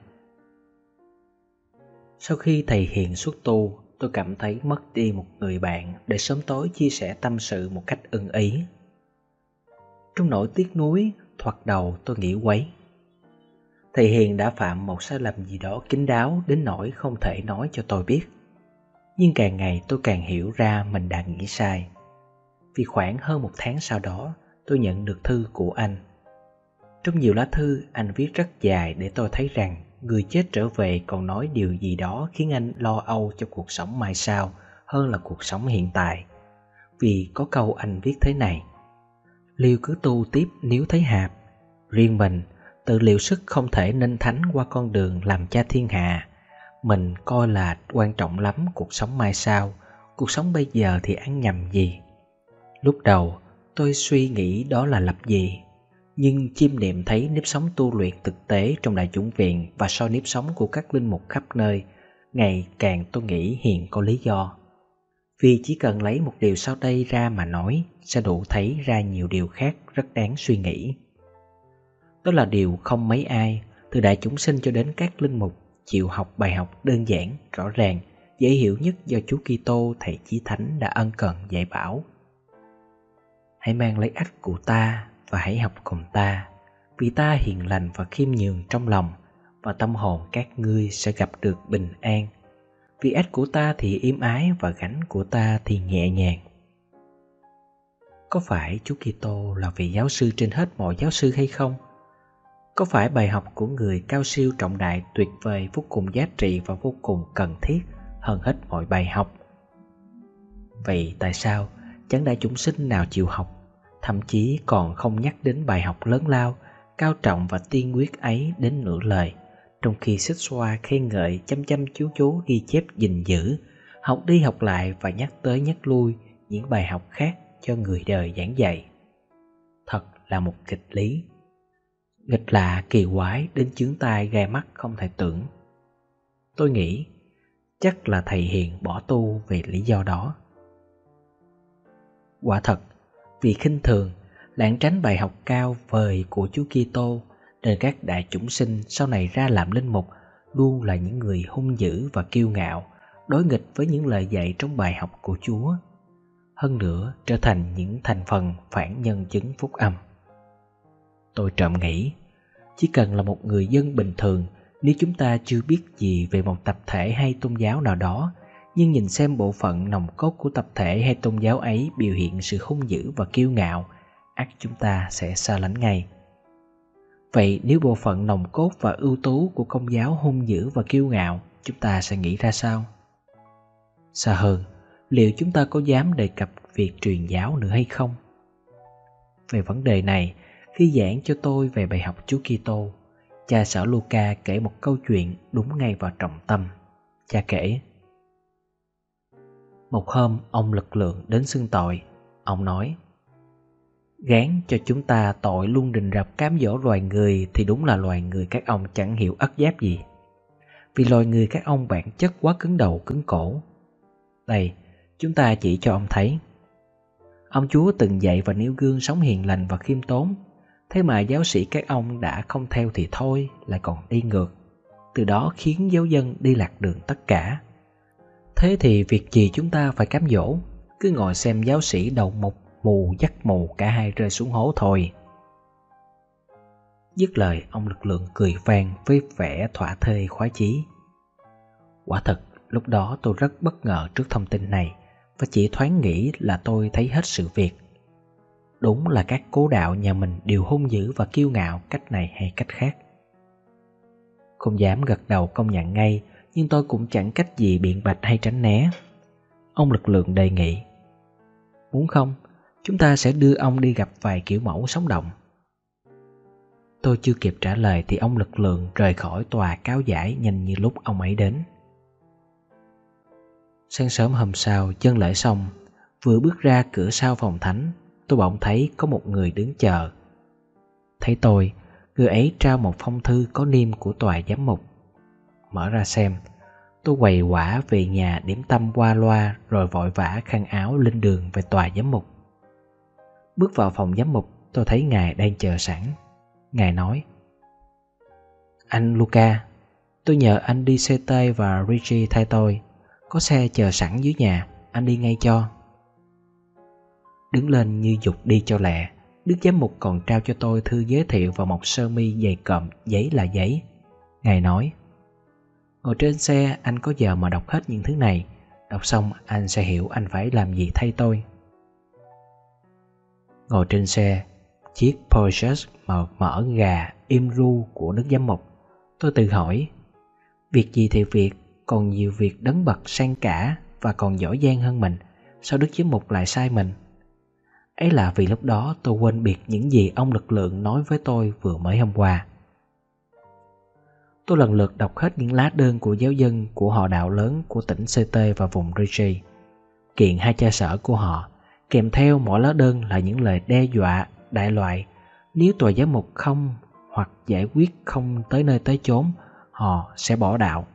Sau khi thầy Hiền xuất tu, tôi cảm thấy mất đi một người bạn để sớm tối chia sẻ tâm sự một cách ưng ý. Trong nỗi tiếc nuối, thoạt đầu tôi nghĩ quấy. Thầy Hiền đã phạm một sai lầm gì đó kín đáo đến nỗi không thể nói cho tôi biết. Nhưng càng ngày tôi càng hiểu ra mình đã nghĩ sai. Vì khoảng hơn một tháng sau đó, tôi nhận được thư của anh. Trong nhiều lá thư, anh viết rất dài để tôi thấy rằng người chết trở về còn nói điều gì đó khiến anh lo âu cho cuộc sống mai sau hơn là cuộc sống hiện tại. Vì có câu anh viết thế này: liêu cứ tu tiếp nếu thấy hạp, riêng mình tự liệu sức không thể nên thánh qua con đường làm cha thiên hạ. Mình coi là quan trọng lắm cuộc sống mai sau, cuộc sống bây giờ thì ăn nhầm gì. Lúc đầu tôi suy nghĩ đó là lập gì, nhưng chiêm niệm thấy nếp sống tu luyện thực tế trong đại chủng viện và sau nếp sống của các linh mục khắp nơi, ngày càng tôi nghĩ Hiền có lý do. Vì chỉ cần lấy một điều sau đây ra mà nói sẽ đủ thấy ra nhiều điều khác rất đáng suy nghĩ. Đó là điều không mấy ai, từ đại chúng sinh cho đến các linh mục, chịu học bài học đơn giản, rõ ràng, dễ hiểu nhất do Chúa Kitô Thầy Chí Thánh đã ân cần dạy bảo. Hãy mang lấy ách của ta và hãy học cùng ta, vì ta hiền lành và khiêm nhường trong lòng, và tâm hồn các ngươi sẽ gặp được bình an. Vì ách của ta thì êm ái và gánh của ta thì nhẹ nhàng. Có phải Chúa Kitô là vị giáo sư trên hết mọi giáo sư hay không? Có phải bài học của người cao siêu trọng đại, tuyệt vời, vô cùng giá trị và vô cùng cần thiết hơn hết mọi bài học? Vậy tại sao chẳng đại chúng sinh nào chịu học, thậm chí còn không nhắc đến bài học lớn lao, cao trọng và tiên quyết ấy đến nửa lời, trong khi xích xoa khen ngợi, chăm chăm chú chú ghi chép gìn giữ, học đi học lại và nhắc tới nhắc lui những bài học khác cho người đời giảng dạy? Thật là một nghịch lý, nghịch lạ kỳ quái đến chướng tai gai mắt không thể tưởng. Tôi nghĩ chắc là thầy Hiền bỏ tu vì lý do đó. Quả thật, vì khinh thường, lảng tránh bài học cao vời của Chúa Kitô, nên các đại chúng sinh sau này ra làm linh mục luôn là những người hung dữ và kiêu ngạo, đối nghịch với những lời dạy trong bài học của Chúa. Hơn nữa, trở thành những thành phần phản nhân chứng phúc âm. Tôi trộm nghĩ, chỉ cần là một người dân bình thường, nếu chúng ta chưa biết gì về một tập thể hay tôn giáo nào đó, nhưng nhìn xem bộ phận nòng cốt của tập thể hay tôn giáo ấy biểu hiện sự hung dữ và kiêu ngạo, ắt chúng ta sẽ xa lánh ngay. Vậy nếu bộ phận nòng cốt và ưu tú của công giáo hung dữ và kiêu ngạo, chúng ta sẽ nghĩ ra sao? Xa hơn, liệu chúng ta có dám đề cập việc truyền giáo nữa hay không? Về vấn đề này, khi giảng cho tôi về bài học Chúa Kitô, cha sở Luca kể một câu chuyện đúng ngay vào trọng tâm. Cha kể: Một hôm ông lực lượng đến xưng tội. Ông nói: Gán cho chúng ta tội luôn rình rập cám dỗ loài người thì đúng là loài người các ông chẳng hiểu ắt giáp gì. Vì loài người các ông bản chất quá cứng đầu cứng cổ. Đây, chúng ta chỉ cho ông thấy. Ông Chúa từng dạy và nêu gương sống hiền lành và khiêm tốn. Thế mà giáo sĩ các ông đã không theo thì thôi, lại còn đi ngược. Từ đó khiến giáo dân đi lạc đường tất cả. Thế thì việc gì chúng ta phải cám dỗ? Cứ ngồi xem giáo sĩ đầu mục mù dắt mù cả hai rơi xuống hố thôi. Dứt lời, ông lực lượng cười vang với vẻ thỏa thê khoái chí. Quả thật, lúc đó tôi rất bất ngờ trước thông tin này, và chỉ thoáng nghĩ là tôi thấy hết sự việc. Đúng là các cố đạo nhà mình đều hung dữ và kiêu ngạo cách này hay cách khác. Không dám gật đầu công nhận ngay, nhưng tôi cũng chẳng cách gì biện bạch hay tránh né. Ông lực lượng đề nghị: Muốn không, chúng ta sẽ đưa ông đi gặp vài kiểu mẫu sống động. Tôi chưa kịp trả lời thì ông lực lượng rời khỏi tòa cáo giải nhanh như lúc ông ấy đến. Sáng sớm hôm sau, dân lễ xong, vừa bước ra cửa sau phòng thánh, tôi bỗng thấy có một người đứng chờ. Thấy tôi, người ấy trao một phong thư có niêm của tòa giám mục. Mở ra xem, tôi quầy quả về nhà điểm tâm qua loa rồi vội vã khăn áo lên đường về tòa giám mục. Bước vào phòng giám mục, tôi thấy ngài đang chờ sẵn. Ngài nói: Anh Luca, tôi nhờ anh đi xê tê và Richie thay tôi. Có xe chờ sẵn dưới nhà, anh đi ngay cho. Đứng lên như dục đi cho lẹ, Đức giám mục còn trao cho tôi thư giới thiệu và một sơ mi dày cộm, giấy là giấy. Ngài nói: Ngồi trên xe anh có giờ mà đọc hết những thứ này. Đọc xong anh sẽ hiểu anh phải làm gì thay tôi. Ngồi trên xe, chiếc Porsche màu mỡ gà im ru của Đức giám mục, tôi tự hỏi: Việc gì thì việc, còn nhiều việc đấng bậc sang cả và còn giỏi giang hơn mình, sao Đức giám mục lại sai mình? Ấy là vì lúc đó tôi quên biệt những gì ông lực lượng nói với tôi vừa mới hôm qua. Tôi lần lượt đọc hết những lá đơn của giáo dân của họ đạo lớn của tỉnh xê tê và vùng Richie, kiện hai cha sở của họ. Kèm theo mỗi lá đơn là những lời đe dọa đại loại: nếu tòa giám mục không hoặc giải quyết không tới nơi tới chốn, họ sẽ bỏ đạo.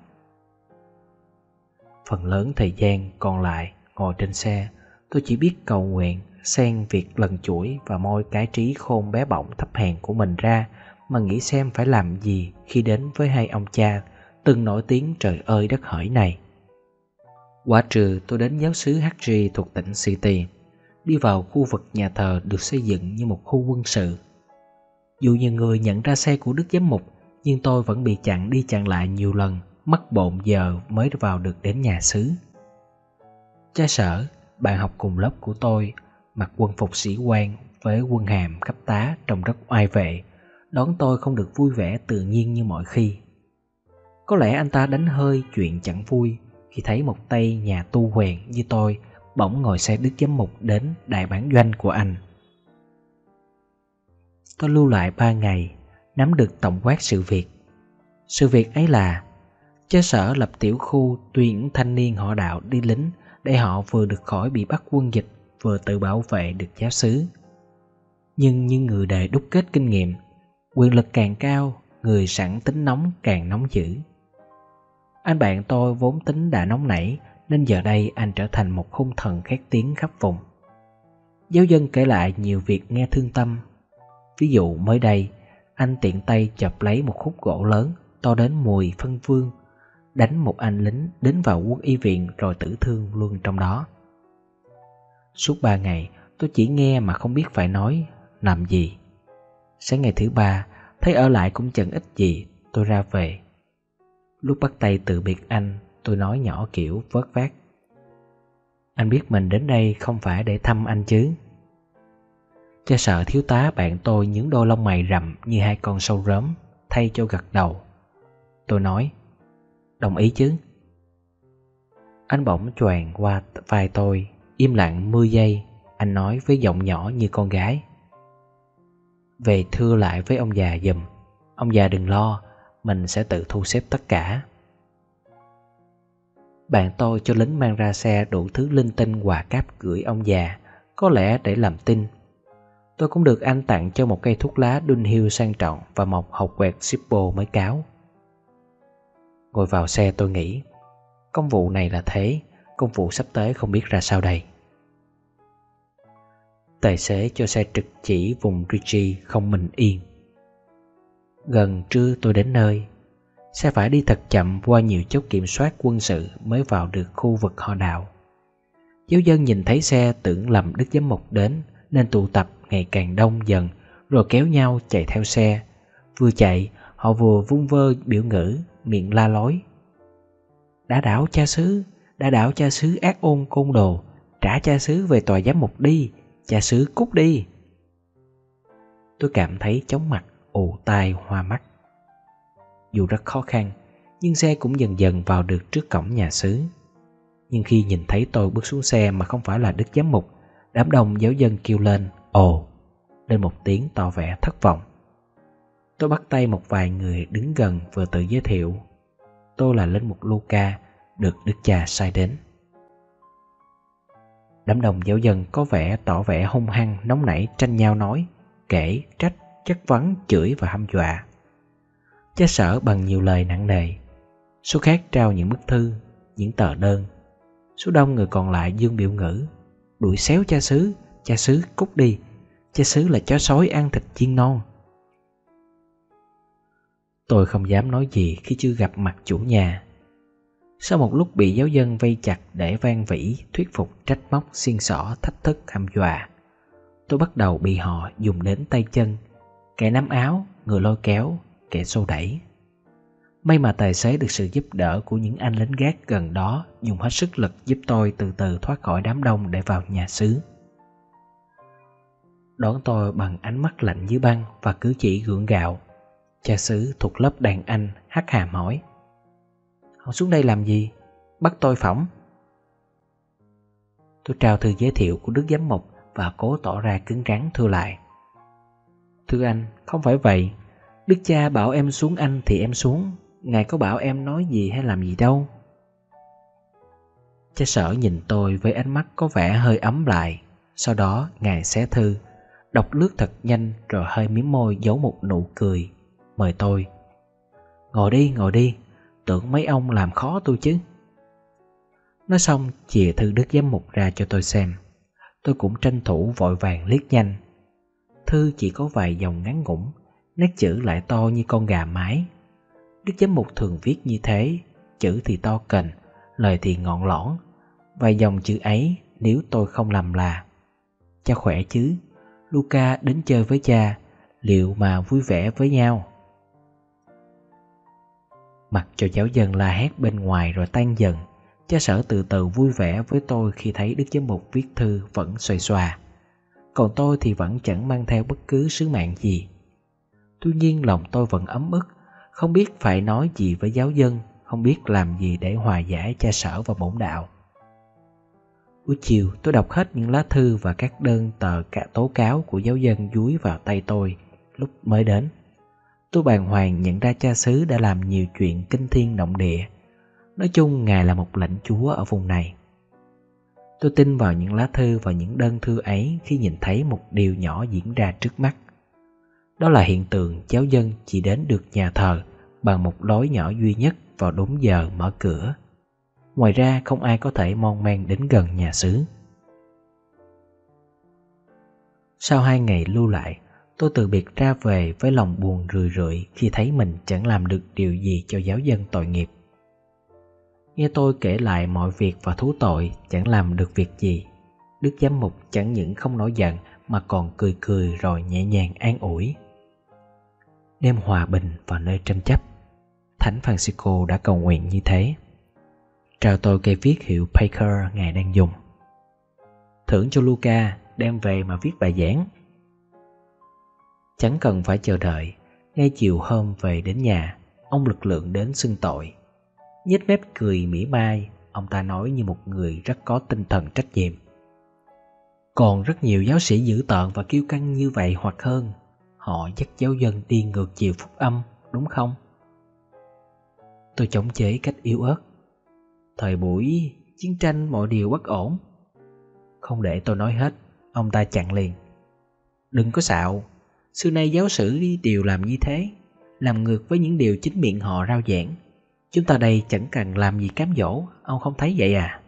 Phần lớn thời gian còn lại ngồi trên xe, tôi chỉ biết cầu nguyện, xen việc lần chuỗi và moi cái trí khôn bé bỏng thấp hèn của mình ra mà nghĩ xem phải làm gì khi đến với hai ông cha từng nổi tiếng trời ơi đất hỡi này. Quả trừ tôi đến giáo xứ hát giê thuộc tỉnh City, đi vào khu vực nhà thờ được xây dựng như một khu quân sự. Dù nhiều người nhận ra xe của Đức giám mục, nhưng tôi vẫn bị chặn đi chặn lại nhiều lần, mất bộn giờ mới vào được đến nhà xứ. Cha sở, bạn học cùng lớp của tôi, mặc quân phục sĩ quan với quân hàm cấp tá trông rất oai vệ, đón tôi không được vui vẻ tự nhiên như mọi khi. Có lẽ anh ta đánh hơi chuyện chẳng vui khi thấy một tay nhà tu huyền như tôi bỗng ngồi xe Đức giám mục đến đại bản doanh của anh. Tôi lưu lại ba ngày, nắm được tổng quát sự việc. Sự việc ấy là cha sở lập tiểu khu tuyển thanh niên họ đạo đi lính để họ vừa được khỏi bị bắt quân dịch, vừa tự bảo vệ được giáo xứ. Nhưng như người đời đúc kết kinh nghiệm, quyền lực càng cao, người sẵn tính nóng càng nóng dữ. Anh bạn tôi vốn tính đã nóng nảy, nên giờ đây anh trở thành một hung thần khét tiếng khắp vùng. Giáo dân kể lại nhiều việc nghe thương tâm. Ví dụ mới đây, anh tiện tay chộp lấy một khúc gỗ lớn to đến mùi phân vương, đánh một anh lính đến vào quân y viện rồi tử thương luôn trong đó. Suốt ba ngày tôi chỉ nghe mà không biết phải nói làm gì. Sáng ngày thứ ba, thấy ở lại cũng chẳng ích gì, tôi ra về. Lúc bắt tay từ biệt anh, tôi nói nhỏ kiểu vớt vát: "Anh biết mình đến đây không phải để thăm anh chứ?" Cha sợ thiếu tá bạn tôi nhướng đôi lông mày rậm như hai con sâu rớm, thay cho gật đầu. Tôi nói: "Đồng ý chứ." Anh bỗng choàng qua vai tôi, im lặng mười giây. Anh nói với giọng nhỏ như con gái: "Về thưa lại với ông già giùm. Ông già đừng lo, mình sẽ tự thu xếp tất cả." Bạn tôi cho lính mang ra xe đủ thứ linh tinh quà cáp gửi ông già, có lẽ để làm tin. Tôi cũng được anh tặng cho một cây thuốc lá Dunhill sang trọng và một hộp quẹt Zippo mới cáo. Ngồi vào xe tôi nghĩ, công vụ này là thế, công vụ sắp tới không biết ra sao đây. Tài xế cho xe trực chỉ vùng Ritchie không bình yên. Gần trưa tôi đến nơi. Xe phải đi thật chậm qua nhiều chốt kiểm soát quân sự mới vào được khu vực họ đạo. Giáo dân nhìn thấy xe tưởng lầm Đức Giám mục đến nên tụ tập ngày càng đông dần, rồi kéo nhau chạy theo xe. Vừa chạy, họ vừa vung vơ biểu ngữ, miệng la lối: "Đã đảo cha xứ, đã đảo cha xứ ác ôn côn đồ, trả cha xứ về tòa giám mục đi, cha xứ cút đi." Tôi cảm thấy chóng mặt, ù tai hoa mắt. Dù rất khó khăn, nhưng xe cũng dần dần vào được trước cổng nhà xứ. Nhưng khi nhìn thấy tôi bước xuống xe mà không phải là Đức Giám mục, đám đông giáo dân kêu lên ồ lên một tiếng tỏ vẻ thất vọng. Tôi bắt tay một vài người đứng gần vừa tự giới thiệu: "Tôi là linh mục Luca, được đức cha sai đến." Đám đông giáo dân có vẻ tỏ vẻ hung hăng, nóng nảy, tranh nhau nói, kể, trách, chất vấn, chửi và hăm dọa. Cha sở bằng nhiều lời nặng nề. Số khác trao những bức thư, những tờ đơn. Số đông người còn lại dương biểu ngữ: "Đuổi xéo cha xứ, cha xứ cút đi, cha xứ là chó sói ăn thịt chiên non." Tôi không dám nói gì khi chưa gặp mặt chủ nhà. Sau một lúc bị giáo dân vây chặt để van vỉ, thuyết phục, trách móc, xiên xỏ, thách thức, hăm dọa, tôi bắt đầu bị họ dùng đến tay chân, kẻ nắm áo, người lôi kéo, kẻ xô đẩy. May mà tài xế được sự giúp đỡ của những anh lính gác gần đó dùng hết sức lực giúp tôi từ từ thoát khỏi đám đông để vào nhà xứ. Đón tôi bằng ánh mắt lạnh như băng và cử chỉ gượng gạo, cha xứ thuộc lớp đàn anh hắc hàm hỏi: "Họ xuống đây làm gì? Bắt tôi phỏng?" Tôi trao thư giới thiệu của Đức Giám mục và cố tỏ ra cứng rắn thưa lại: "Thưa anh, không phải vậy. Đức cha bảo em xuống anh thì em xuống. Ngài có bảo em nói gì hay làm gì đâu." Cha sở nhìn tôi với ánh mắt có vẻ hơi ấm lại. Sau đó Ngài xé thư, đọc lướt thật nhanh rồi hơi mím môi giấu một nụ cười, mời tôi: "Ngồi đi, ngồi đi, tưởng mấy ông làm khó tôi chứ." Nói xong chìa thư Đức Giám mục ra cho tôi xem. Tôi cũng tranh thủ vội vàng liếc nhanh. Thư chỉ có vài dòng ngắn ngủn, nét chữ lại to như con gà mái. Đức Giám mục thường viết như thế, chữ thì to cành, lời thì ngọn lõn. Vài dòng chữ ấy nếu tôi không lầm là: "Cha khỏe chứ? Luca đến chơi với cha, liệu mà vui vẻ với nhau?" Mặc cho giáo dân la hét bên ngoài rồi tan dần, cha sở từ từ vui vẻ với tôi khi thấy Đức Giám mục viết thư vẫn xuề xòa. Còn tôi thì vẫn chẳng mang theo bất cứ sứ mạng gì. Tuy nhiên lòng tôi vẫn ấm ức, không biết phải nói gì với giáo dân, không biết làm gì để hòa giải cha sở và bổn đạo. Buổi chiều tôi đọc hết những lá thư và các đơn tờ cả tố cáo của giáo dân dúi vào tay tôi lúc mới đến. Tôi bàng hoàng nhận ra cha xứ đã làm nhiều chuyện kinh thiên động địa. Nói chung Ngài là một lãnh chúa ở vùng này. Tôi tin vào những lá thư và những đơn thư ấy khi nhìn thấy một điều nhỏ diễn ra trước mắt. Đó là hiện tượng giáo dân chỉ đến được nhà thờ bằng một lối nhỏ duy nhất vào đúng giờ mở cửa. Ngoài ra không ai có thể mon men đến gần nhà xứ. Sau hai ngày lưu lại, tôi từ biệt ra về với lòng buồn rười rượi khi thấy mình chẳng làm được điều gì cho giáo dân tội nghiệp. Nghe tôi kể lại mọi việc và thú tội chẳng làm được việc gì, Đức Giám mục chẳng những không nổi giận mà còn cười cười rồi nhẹ nhàng an ủi. Đem hòa bình vào nơi tranh chấp. Thánh Francisco đã cầu nguyện như thế. Trao tôi cây viết hiệu Packer ngài đang dùng. Thưởng cho Luca, đem về mà viết bài giảng. Chẳng cần phải chờ đợi, ngay chiều hôm về đến nhà, ông lực lượng đến xưng tội. Nhếch mép cười mỉa mai, ông ta nói như một người rất có tinh thần trách nhiệm. Còn rất nhiều giáo sĩ dữ tợn và kiêu căng như vậy hoặc hơn. Họ dắt giáo dân đi ngược chiều phúc âm, đúng không? Tôi chống chế cách yếu ớt. Thời buổi chiến tranh mọi điều bất ổn. Không để tôi nói hết, ông ta chặn liền. Đừng có xạo, xưa nay giáo sử đều làm như thế, làm ngược với những điều chính miệng họ rao giảng. Chúng ta đây chẳng cần làm gì cám dỗ, ông không thấy vậy à?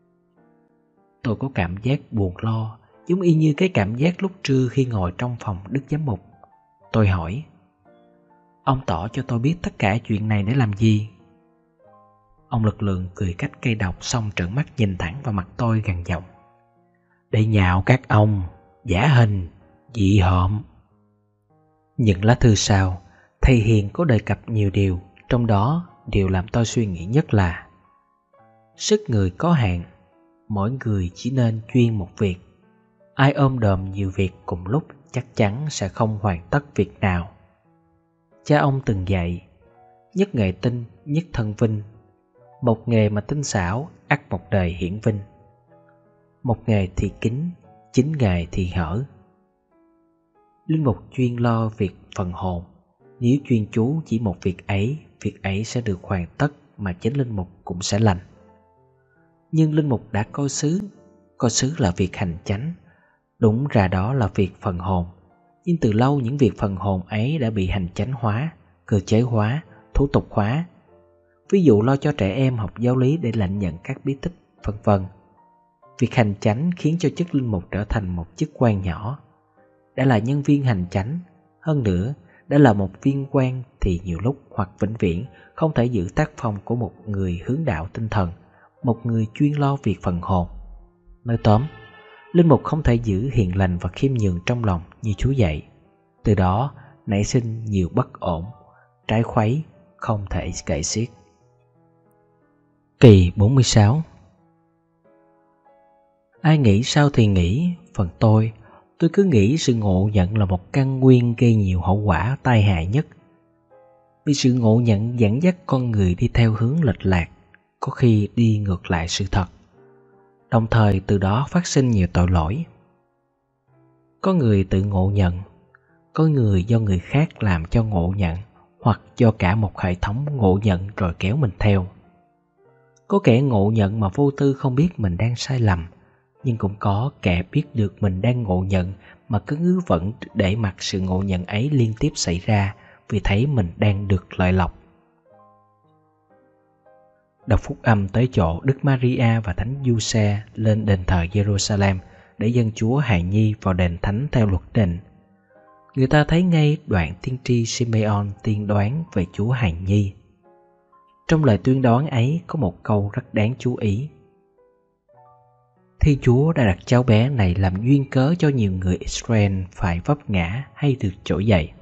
Tôi có cảm giác buồn lo, giống y như cái cảm giác lúc trưa khi ngồi trong phòng Đức Giám mục. Tôi hỏi, ông tỏ cho tôi biết tất cả chuyện này để làm gì? Ông lực lượng cười cách cây độc xong trợn mắt nhìn thẳng vào mặt tôi gằn giọng. Để nhạo các ông, giả hình, dị hợm. Những lá thư sau, thầy Hiền có đề cập nhiều điều, trong đó điều làm tôi suy nghĩ nhất là sức người có hạn, mỗi người chỉ nên chuyên một việc. Ai ôm đồm nhiều việc cùng lúc chắc chắn sẽ không hoàn tất việc nào. Cha ông từng dạy, nhất nghệ tinh, nhất thân vinh. Một nghề mà tinh xảo, ắt một đời hiển vinh. Một nghề thì kín, chính nghề thì hở. Linh mục chuyên lo việc phần hồn. Nếu chuyên chú chỉ một việc ấy, việc ấy sẽ được hoàn tất mà chính linh mục cũng sẽ lành. Nhưng linh mục đã coi xứ, coi xứ là việc hành chánh, đúng ra đó là việc phần hồn. Nhưng từ lâu những việc phần hồn ấy đã bị hành chánh hóa, cơ chế hóa, thủ tục hóa. Ví dụ lo cho trẻ em học giáo lý để lãnh nhận các bí tích, vân vân. Việc hành chánh khiến cho chức linh mục trở thành một chức quan nhỏ. Đã là nhân viên hành chánh, hơn nữa đã là một viên quan thì nhiều lúc hoặc vĩnh viễn không thể giữ tác phong của một người hướng đạo tinh thần, một người chuyên lo việc phần hồn. Nói tóm, linh mục không thể giữ hiền lành và khiêm nhường trong lòng như Chúa dạy. Từ đó nảy sinh nhiều bất ổn, trái khuấy không thể kể xiết. Kỳ bốn mươi sáu. Ai nghĩ sao thì nghĩ, phần tôi, tôi cứ nghĩ sự ngộ nhận là một căn nguyên gây nhiều hậu quả tai hại nhất. Vì sự ngộ nhận dẫn dắt con người đi theo hướng lệch lạc, có khi đi ngược lại sự thật. Đồng thời từ đó phát sinh nhiều tội lỗi. Có người tự ngộ nhận, có người do người khác làm cho ngộ nhận, hoặc do cả một hệ thống ngộ nhận rồi kéo mình theo. Có kẻ ngộ nhận mà vô tư không biết mình đang sai lầm, nhưng cũng có kẻ biết được mình đang ngộ nhận mà cứ ngứ vẫn để mặc sự ngộ nhận ấy liên tiếp xảy ra vì thấy mình đang được lợi lộc. Đọc phúc âm tới chỗ Đức Maria và Thánh Giuse lên đền thờ Jerusalem để dâng Chúa hài nhi vào đền thánh theo luật định. Người ta thấy ngay đoạn tiên tri Simeon tiên đoán về Chúa hài nhi. Trong lời tuyên đoán ấy có một câu rất đáng chú ý. Thiên Chúa đã đặt cháu bé này làm duyên cớ cho nhiều người Israel phải vấp ngã hay được trỗi dậy.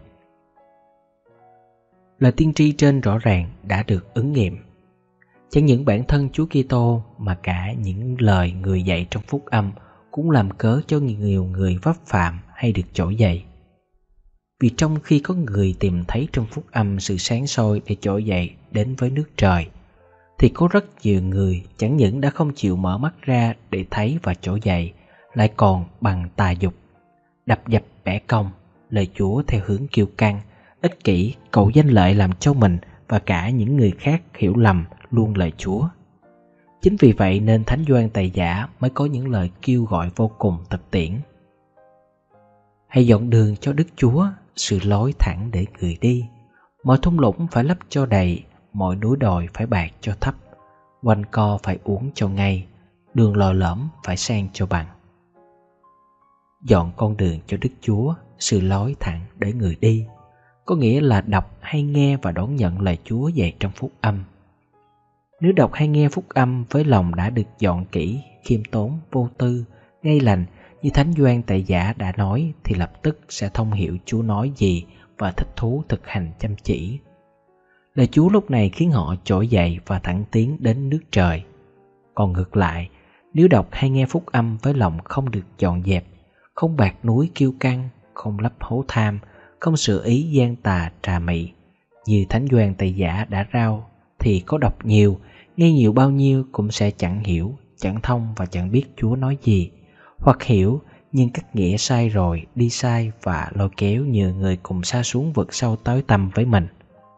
Lời tiên tri trên rõ ràng đã được ứng nghiệm. Chẳng những bản thân Chúa Kitô mà cả những lời người dạy trong phúc âm cũng làm cớ cho nhiều người vấp phạm hay được trỗi dậy. Vì trong khi có người tìm thấy trong phúc âm sự sáng soi để trỗi dậy đến với nước trời, thì có rất nhiều người chẳng những đã không chịu mở mắt ra để thấy và trỗi dậy, lại còn bằng tà dục, đập dập bẻ cong lời Chúa theo hướng kiêu căng, ích kỷ, cầu danh lợi làm cho mình và cả những người khác hiểu lầm luôn lời Chúa. Chính vì vậy nên Thánh Gioan Tẩy Giả mới có những lời kêu gọi vô cùng thực tiễn. Hãy dọn đường cho Đức Chúa, sự lối thẳng để người đi. Mọi thung lũng phải lấp cho đầy, mọi núi đồi phải bạc cho thấp, quanh co phải uốn cho ngay, đường lò lõm phải sang cho bằng. dọn con đường cho Đức Chúa, sự lối thẳng để người đi, có nghĩa là đọc hay nghe và đón nhận lời Chúa dạy trong phúc âm. Nếu đọc hay nghe phúc âm với lòng đã được dọn kỹ, khiêm tốn, vô tư, ngay lành như Thánh Gioan Tẩy Giả đã nói, thì lập tức sẽ thông hiểu Chúa nói gì và thích thú thực hành chăm chỉ. Lời Chúa lúc này khiến họ trỗi dậy và thẳng tiến đến nước trời. Còn ngược lại, nếu đọc hay nghe phúc âm với lòng không được dọn dẹp, không bạc núi kiêu căng, không lấp hố tham, không sửa ý gian tà trà mị, như Thánh Gioan Tẩy Giả đã rao, thì có đọc nhiều, nghe nhiều bao nhiêu cũng sẽ chẳng hiểu, chẳng thông và chẳng biết Chúa nói gì, hoặc hiểu nhưng cắt nghĩa sai rồi, đi sai và lôi kéo nhiều người cùng sa xuống vực sâu tối tăm với mình.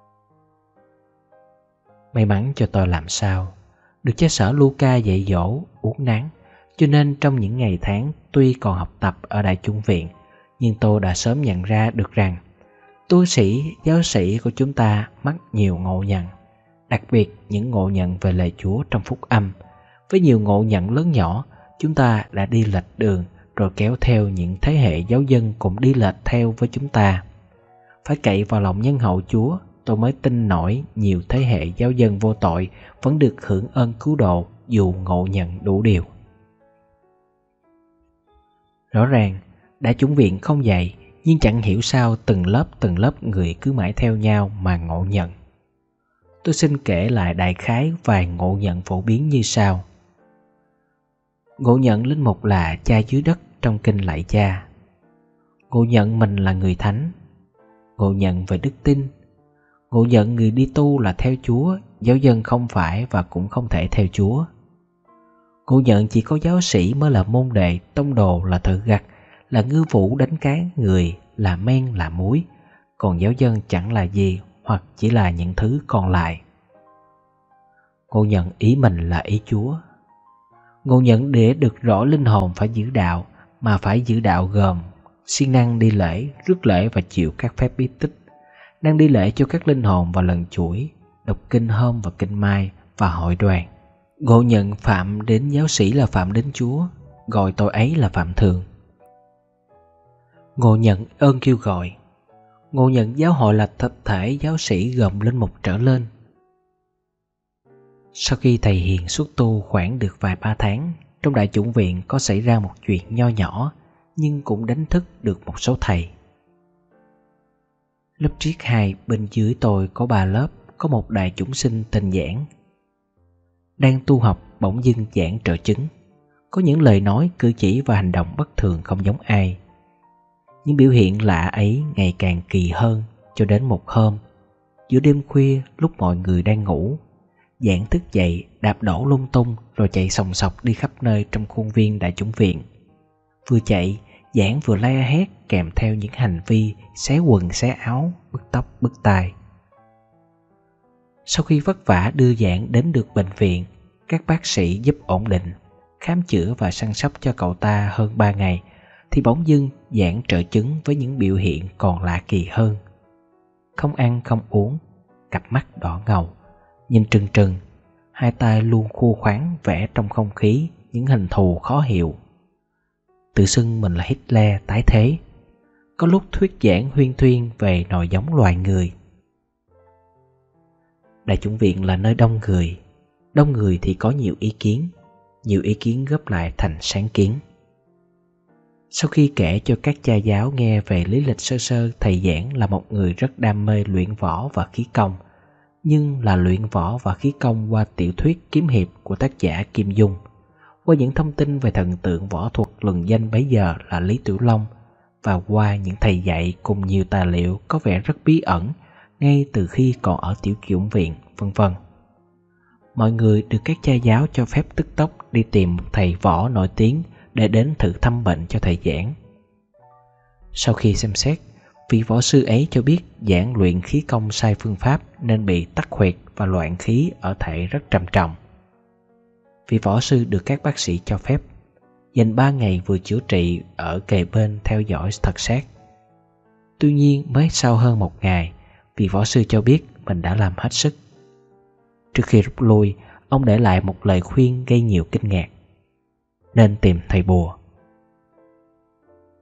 May mắn cho tôi làm sao được cha sở Luca dạy dỗ uốn nắn, cho nên trong những ngày tháng tuy còn học tập ở Đại Chủng Viện, nhưng tôi đã sớm nhận ra được rằng tu sĩ, giáo sĩ của chúng ta mắc nhiều ngộ nhận, đặc biệt những ngộ nhận về lời Chúa trong phúc âm. Với nhiều ngộ nhận lớn nhỏ, chúng ta đã đi lệch đường, rồi kéo theo những thế hệ giáo dân cũng đi lệch theo với chúng ta. Phải cậy vào lòng nhân hậu Chúa, tôi mới tin nổi nhiều thế hệ giáo dân vô tội vẫn được hưởng ơn cứu độ dù ngộ nhận đủ điều. Rõ ràng, Đại Chủng Viện không dạy, nhưng chẳng hiểu sao từng lớp từng lớp người cứ mãi theo nhau mà ngộ nhận. Tôi xin kể lại đại khái vài ngộ nhận phổ biến như sau. Ngộ nhận linh mục là cha dưới đất trong kinh Lạy Cha. Ngộ nhận mình là người thánh. Ngộ nhận về đức tin. Ngộ nhận người đi tu là theo Chúa, giáo dân không phải và cũng không thể theo Chúa. Ngộ nhận chỉ có giáo sĩ mới là môn đệ, tông đồ là thợ gặt, là ngư phủ đánh cá người, là men là muối, còn giáo dân chẳng là gì hoặc chỉ là những thứ còn lại. Ngộ nhận ý mình là ý Chúa. Ngộ nhận để được rõ linh hồn phải giữ đạo, mà phải giữ đạo gồm siêng năng đi lễ, rước lễ và chịu các phép bí tích, năng đi lễ cho các linh hồn và lần chuỗi, đọc kinh hôm và kinh mai và hội đoàn. Ngộ nhận phạm đến giáo sĩ là phạm đến Chúa, gọi tội ấy là phạm thường. Ngộ nhận ơn kêu gọi. Ngộ nhận giáo hội là tập thể giáo sĩ gồm linh mục trở lên. Sau khi thầy Hiền xuất tu khoảng được vài ba tháng, trong Đại Chủng Viện có xảy ra một chuyện nho nhỏ, nhưng cũng đánh thức được một số thầy. Lớp triết hai bên dưới tôi có ba lớp, có một đại chúng sinh tên Giảng. Đang tu học bỗng dưng Giảng trợ chứng, có những lời nói, cử chỉ và hành động bất thường không giống ai. Những biểu hiện lạ ấy ngày càng kỳ hơn, cho đến một hôm, giữa đêm khuya lúc mọi người đang ngủ, Giảng thức dậy, đạp đổ lung tung rồi chạy sòng sọc đi khắp nơi trong khuôn viên Đại Chủng Viện. Vừa chạy, Giảng vừa la hét kèm theo những hành vi xé quần xé áo, bứt tóc bứt tai. Sau khi vất vả đưa Giảng đến được bệnh viện, các bác sĩ giúp ổn định, khám chữa và săn sóc cho cậu ta hơn ba ngày, thì bỗng dưng Giảng trợ chứng với những biểu hiện còn lạ kỳ hơn. Không ăn không uống, cặp mắt đỏ ngầu, nhìn trừng trừng, hai tay luôn khô khoáng vẽ trong không khí những hình thù khó hiểu. Tự xưng mình là Hitler tái thế, có lúc thuyết giảng huyên thuyên về nòi giống loài người. Đại Chủng Viện là nơi đông người, đông người thì có nhiều ý kiến, nhiều ý kiến góp lại thành sáng kiến. Sau khi kể cho các cha giáo nghe về lý lịch sơ sơ, thầy Giảng là một người rất đam mê luyện võ và khí công, nhưng là luyện võ và khí công qua tiểu thuyết kiếm hiệp của tác giả Kim Dung, qua những thông tin về thần tượng võ thuật lừng danh bấy giờ là Lý Tiểu Long, và qua những thầy dạy cùng nhiều tài liệu có vẻ rất bí ẩn ngay từ khi còn ở Tiểu Chủng Viện, vân vân. Mọi người được các cha giáo cho phép tức tốc đi tìm một thầy võ nổi tiếng để đến thử thăm bệnh cho thầy Giảng. Sau khi xem xét, vị võ sư ấy cho biết Giảng luyện khí công sai phương pháp nên bị tắc huyệt và loạn khí ở thể rất trầm trọng. Vị võ sư được các bác sĩ cho phép dành ba ngày vừa chữa trị ở kề bên theo dõi thật sát. Tuy nhiên mới sau hơn một ngày, vị võ sư cho biết mình đã làm hết sức. Trước khi rút lui, ông để lại một lời khuyên gây nhiều kinh ngạc: nên tìm thầy bùa.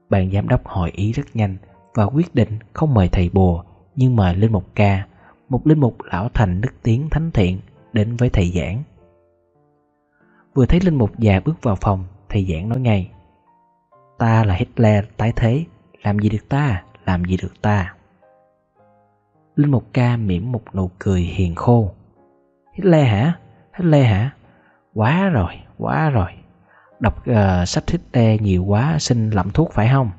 Ban giám đốc hội ý rất nhanh và quyết định không mời thầy bùa, nhưng mời Linh Mục Ca, một linh mục lão thành đức tiếng thánh thiện, đến với thầy giảng. Vừa thấy linh mục già bước vào phòng, thầy giảng nói ngay: "Ta là Hitler tái thế, làm gì được ta, làm gì được ta." Linh mục Ca mỉm một nụ cười hiền khô: "Hitler hả? Hitler hả? Quá rồi, quá rồi. Đọc uh, sách Hitler nhiều quá xin lậm thuốc phải không?"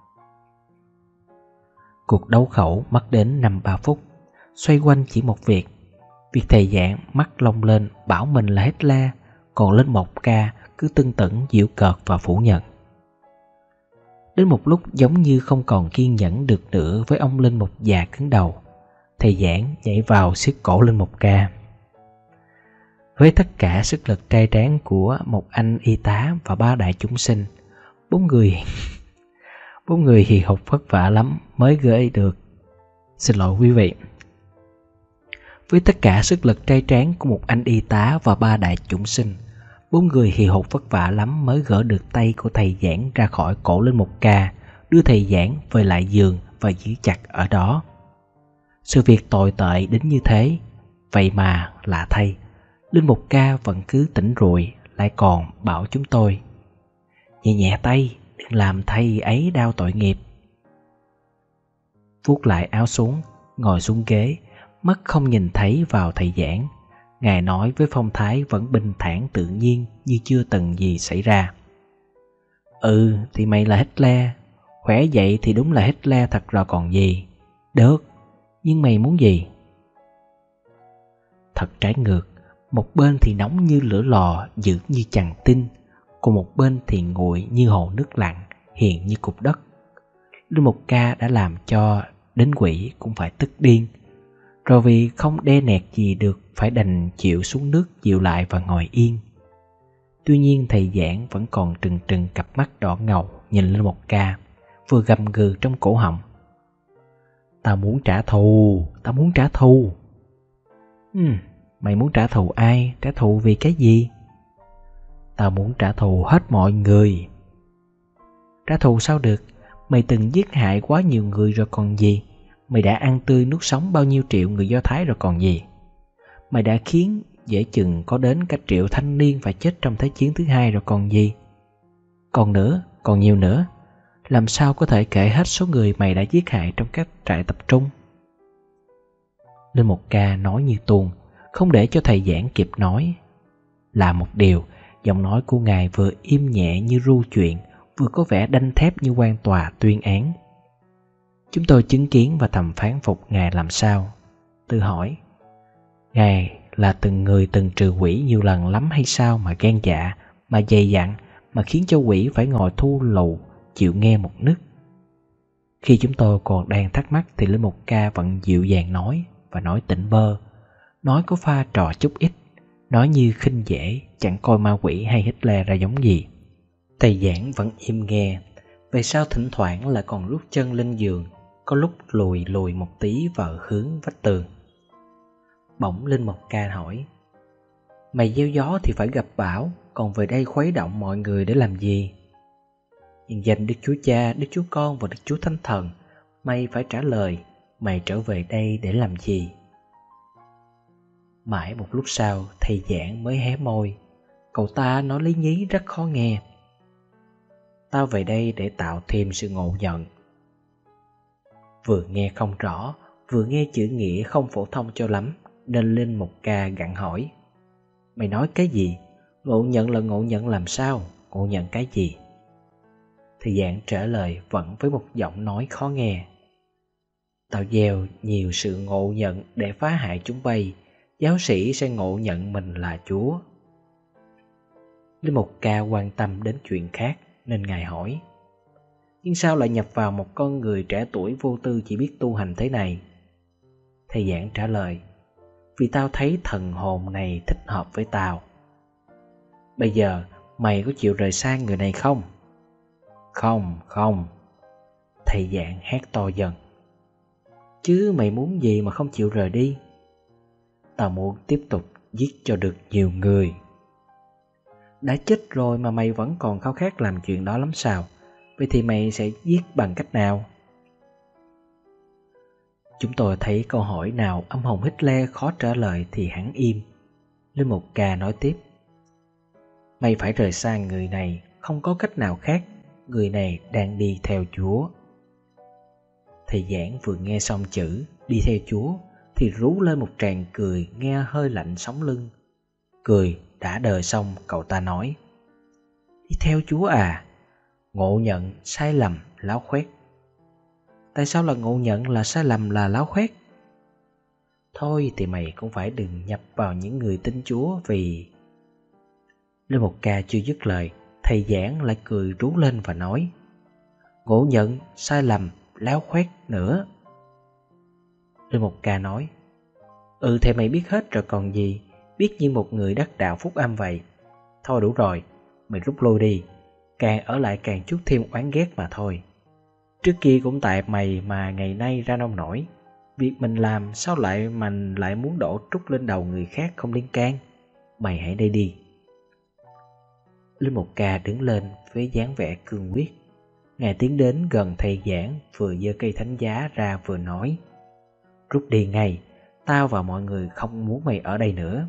Cuộc đấu khẩu mất đến năm ba phút, xoay quanh chỉ một việc. Việc thầy giảng mắt lông lên bảo mình là Hitler, còn Linh Mục Ca cứ tưng tửng giễu cợt và phủ nhận. Đến một lúc giống như không còn kiên nhẫn được nữa với ông linh mục già cứng đầu, thầy giảng nhảy vào siết cổ Linh Mục Ca. Với tất cả sức lực trai tráng của một anh y tá và ba đại chúng sinh, bốn người bốn người hì hục vất vả lắm mới gửi được. Xin lỗi quý vị. Với tất cả sức lực trai tráng của một anh y tá và ba đại chúng sinh, bốn người hì hục vất vả lắm mới gỡ được tay của thầy giảng ra khỏi cổ Linh Mục Ca, đưa thầy giảng về lại giường và giữ chặt ở đó. Sự việc tồi tệ đến như thế, vậy mà lạ thay, Linh Mục Ca vẫn cứ tỉnh rụi, lại còn bảo chúng tôi: "Nhẹ nhẹ tay, đừng làm thầy ấy đau tội nghiệp." Vuốt lại áo xuống, ngồi xuống ghế, mắt không nhìn thấy vào thầy giảng. Ngài nói với phong thái vẫn bình thản tự nhiên như chưa từng gì xảy ra: "Ừ thì mày là Hitler, khỏe vậy thì đúng là Hitler thật rồi còn gì. Được, nhưng mày muốn gì?" Thật trái ngược, một bên thì nóng như lửa lò, dữ như chằn tinh, còn một bên thì nguội như hồ nước lặng, hiền như cục đất. Linh Mục Ca đã làm cho đến quỷ cũng phải tức điên, rồi vì không đe nẹt gì được phải đành chịu xuống nước dịu lại và ngồi yên. Tuy nhiên thầy giảng vẫn còn trừng trừng cặp mắt đỏ ngầu nhìn Linh Mục Ca, vừa gầm gừ trong cổ họng: "Tao muốn trả thù, tao muốn trả thù." "Ừm, mày muốn trả thù ai? Trả thù vì cái gì?" "Tao muốn trả thù hết mọi người." "Trả thù sao được? Mày từng giết hại quá nhiều người rồi còn gì. Mày đã ăn tươi nuốt sống bao nhiêu triệu người Do Thái rồi còn gì. Mày đã khiến dễ chừng có đến cả triệu thanh niên phải chết trong Thế chiến thứ hai rồi còn gì. Còn nữa, còn nhiều nữa. Làm sao có thể kể hết số người mày đã giết hại trong các trại tập trung?" Linh Mục Ca nói như tuôn, không để cho thầy giảng kịp nói. Là một điều, giọng nói của ngài vừa im nhẹ như ru chuyện, vừa có vẻ đanh thép như quan tòa tuyên án. Chúng tôi chứng kiến và thầm phán phục ngài làm sao. Tự hỏi, ngài là từng người từng trừ quỷ nhiều lần lắm hay sao mà gan dạ, mà dày dặn, mà khiến cho quỷ phải ngồi thu lù chịu nghe một nức. Khi chúng tôi còn đang thắc mắc thì Linh Mục Ca vẫn dịu dàng nói, và nói tỉnh bơ, nói có pha trò chút ít, nói như khinh dễ, chẳng coi ma quỷ hay Hitler ra giống gì. Thầy giảng vẫn im nghe, về sau thỉnh thoảng lại còn rút chân lên giường, có lúc lùi lùi một tí vào hướng vách tường. Bỗng Linh Mục Ca hỏi, mày gieo gió thì phải gặp bão, còn về đây khuấy động mọi người để làm gì? Nhân danh Đức Chúa Cha, Đức Chúa Con và Đức Chúa Thánh Thần, mày phải trả lời, mày trở về đây để làm gì? Mãi một lúc sau, thầy giảng mới hé môi. Cậu ta nói lý nhí rất khó nghe. Tao về đây để tạo thêm sự ngộ nhận. Vừa nghe không rõ, vừa nghe chữ nghĩa không phổ thông cho lắm, nên Linh Mục Ca gặng hỏi, mày nói cái gì? Ngộ nhận là ngộ nhận làm sao? Ngộ nhận cái gì? Thầy giảng trả lời vẫn với một giọng nói khó nghe. Tao gieo nhiều sự ngộ nhận để phá hại chúng bay, giáo sĩ sẽ ngộ nhận mình là Chúa. Linh Mục Ca quan tâm đến chuyện khác nên ngài hỏi, nhưng sao lại nhập vào một con người trẻ tuổi vô tư chỉ biết tu hành thế này? Thầy giảng trả lời, vì tao thấy thần hồn này thích hợp với tao. Bây giờ mày có chịu rời xa người này không? Không, không. Thầy giảng hét to dần. Chứ mày muốn gì mà không chịu rời đi? Tao muốn tiếp tục giết cho được nhiều người. Đã chết rồi mà mày vẫn còn khao khát làm chuyện đó lắm sao? Vậy thì mày sẽ giết bằng cách nào? Chúng tôi thấy câu hỏi nào âm hồn Hitler khó trả lời thì hắn im. Linh Mục Ca nói tiếp: Mày phải rời xa người này, không có cách nào khác. Người này đang đi theo Chúa. Thầy giảng vừa nghe xong chữ đi theo Chúa thì rú lên một tràng cười nghe hơi lạnh sống lưng. Cười đã đời xong, cậu ta nói: Đi theo Chúa à? Ngộ nhận sai lầm láo khoét. Tại sao là ngộ nhận là sai lầm là láo khoét? Thôi thì mày cũng phải đừng nhập vào những người tin Chúa vì... Linh Mục Ca chưa dứt lời, thầy giảng lại cười rú lên và nói: Ngộ nhận sai lầm láo khoét nữa. Linh Mục Ca nói: Ừ thì mày biết hết rồi còn gì, biết như một người đắc đạo phúc âm vậy. Thôi đủ rồi, mày rút lui đi, càng ở lại càng chút thêm oán ghét mà thôi. Trước kia cũng tại mày mà ngày nay ra nông nổi. Việc mình làm sao lại mình lại muốn đổ trút lên đầu người khác không liên can. Mày hãy đây đi. Linh Mục Ca đứng lên với dáng vẻ cương quyết. Ngài tiến đến gần thầy giảng, vừa giơ cây thánh giá ra vừa nói: Rút đi ngay, tao và mọi người không muốn mày ở đây nữa.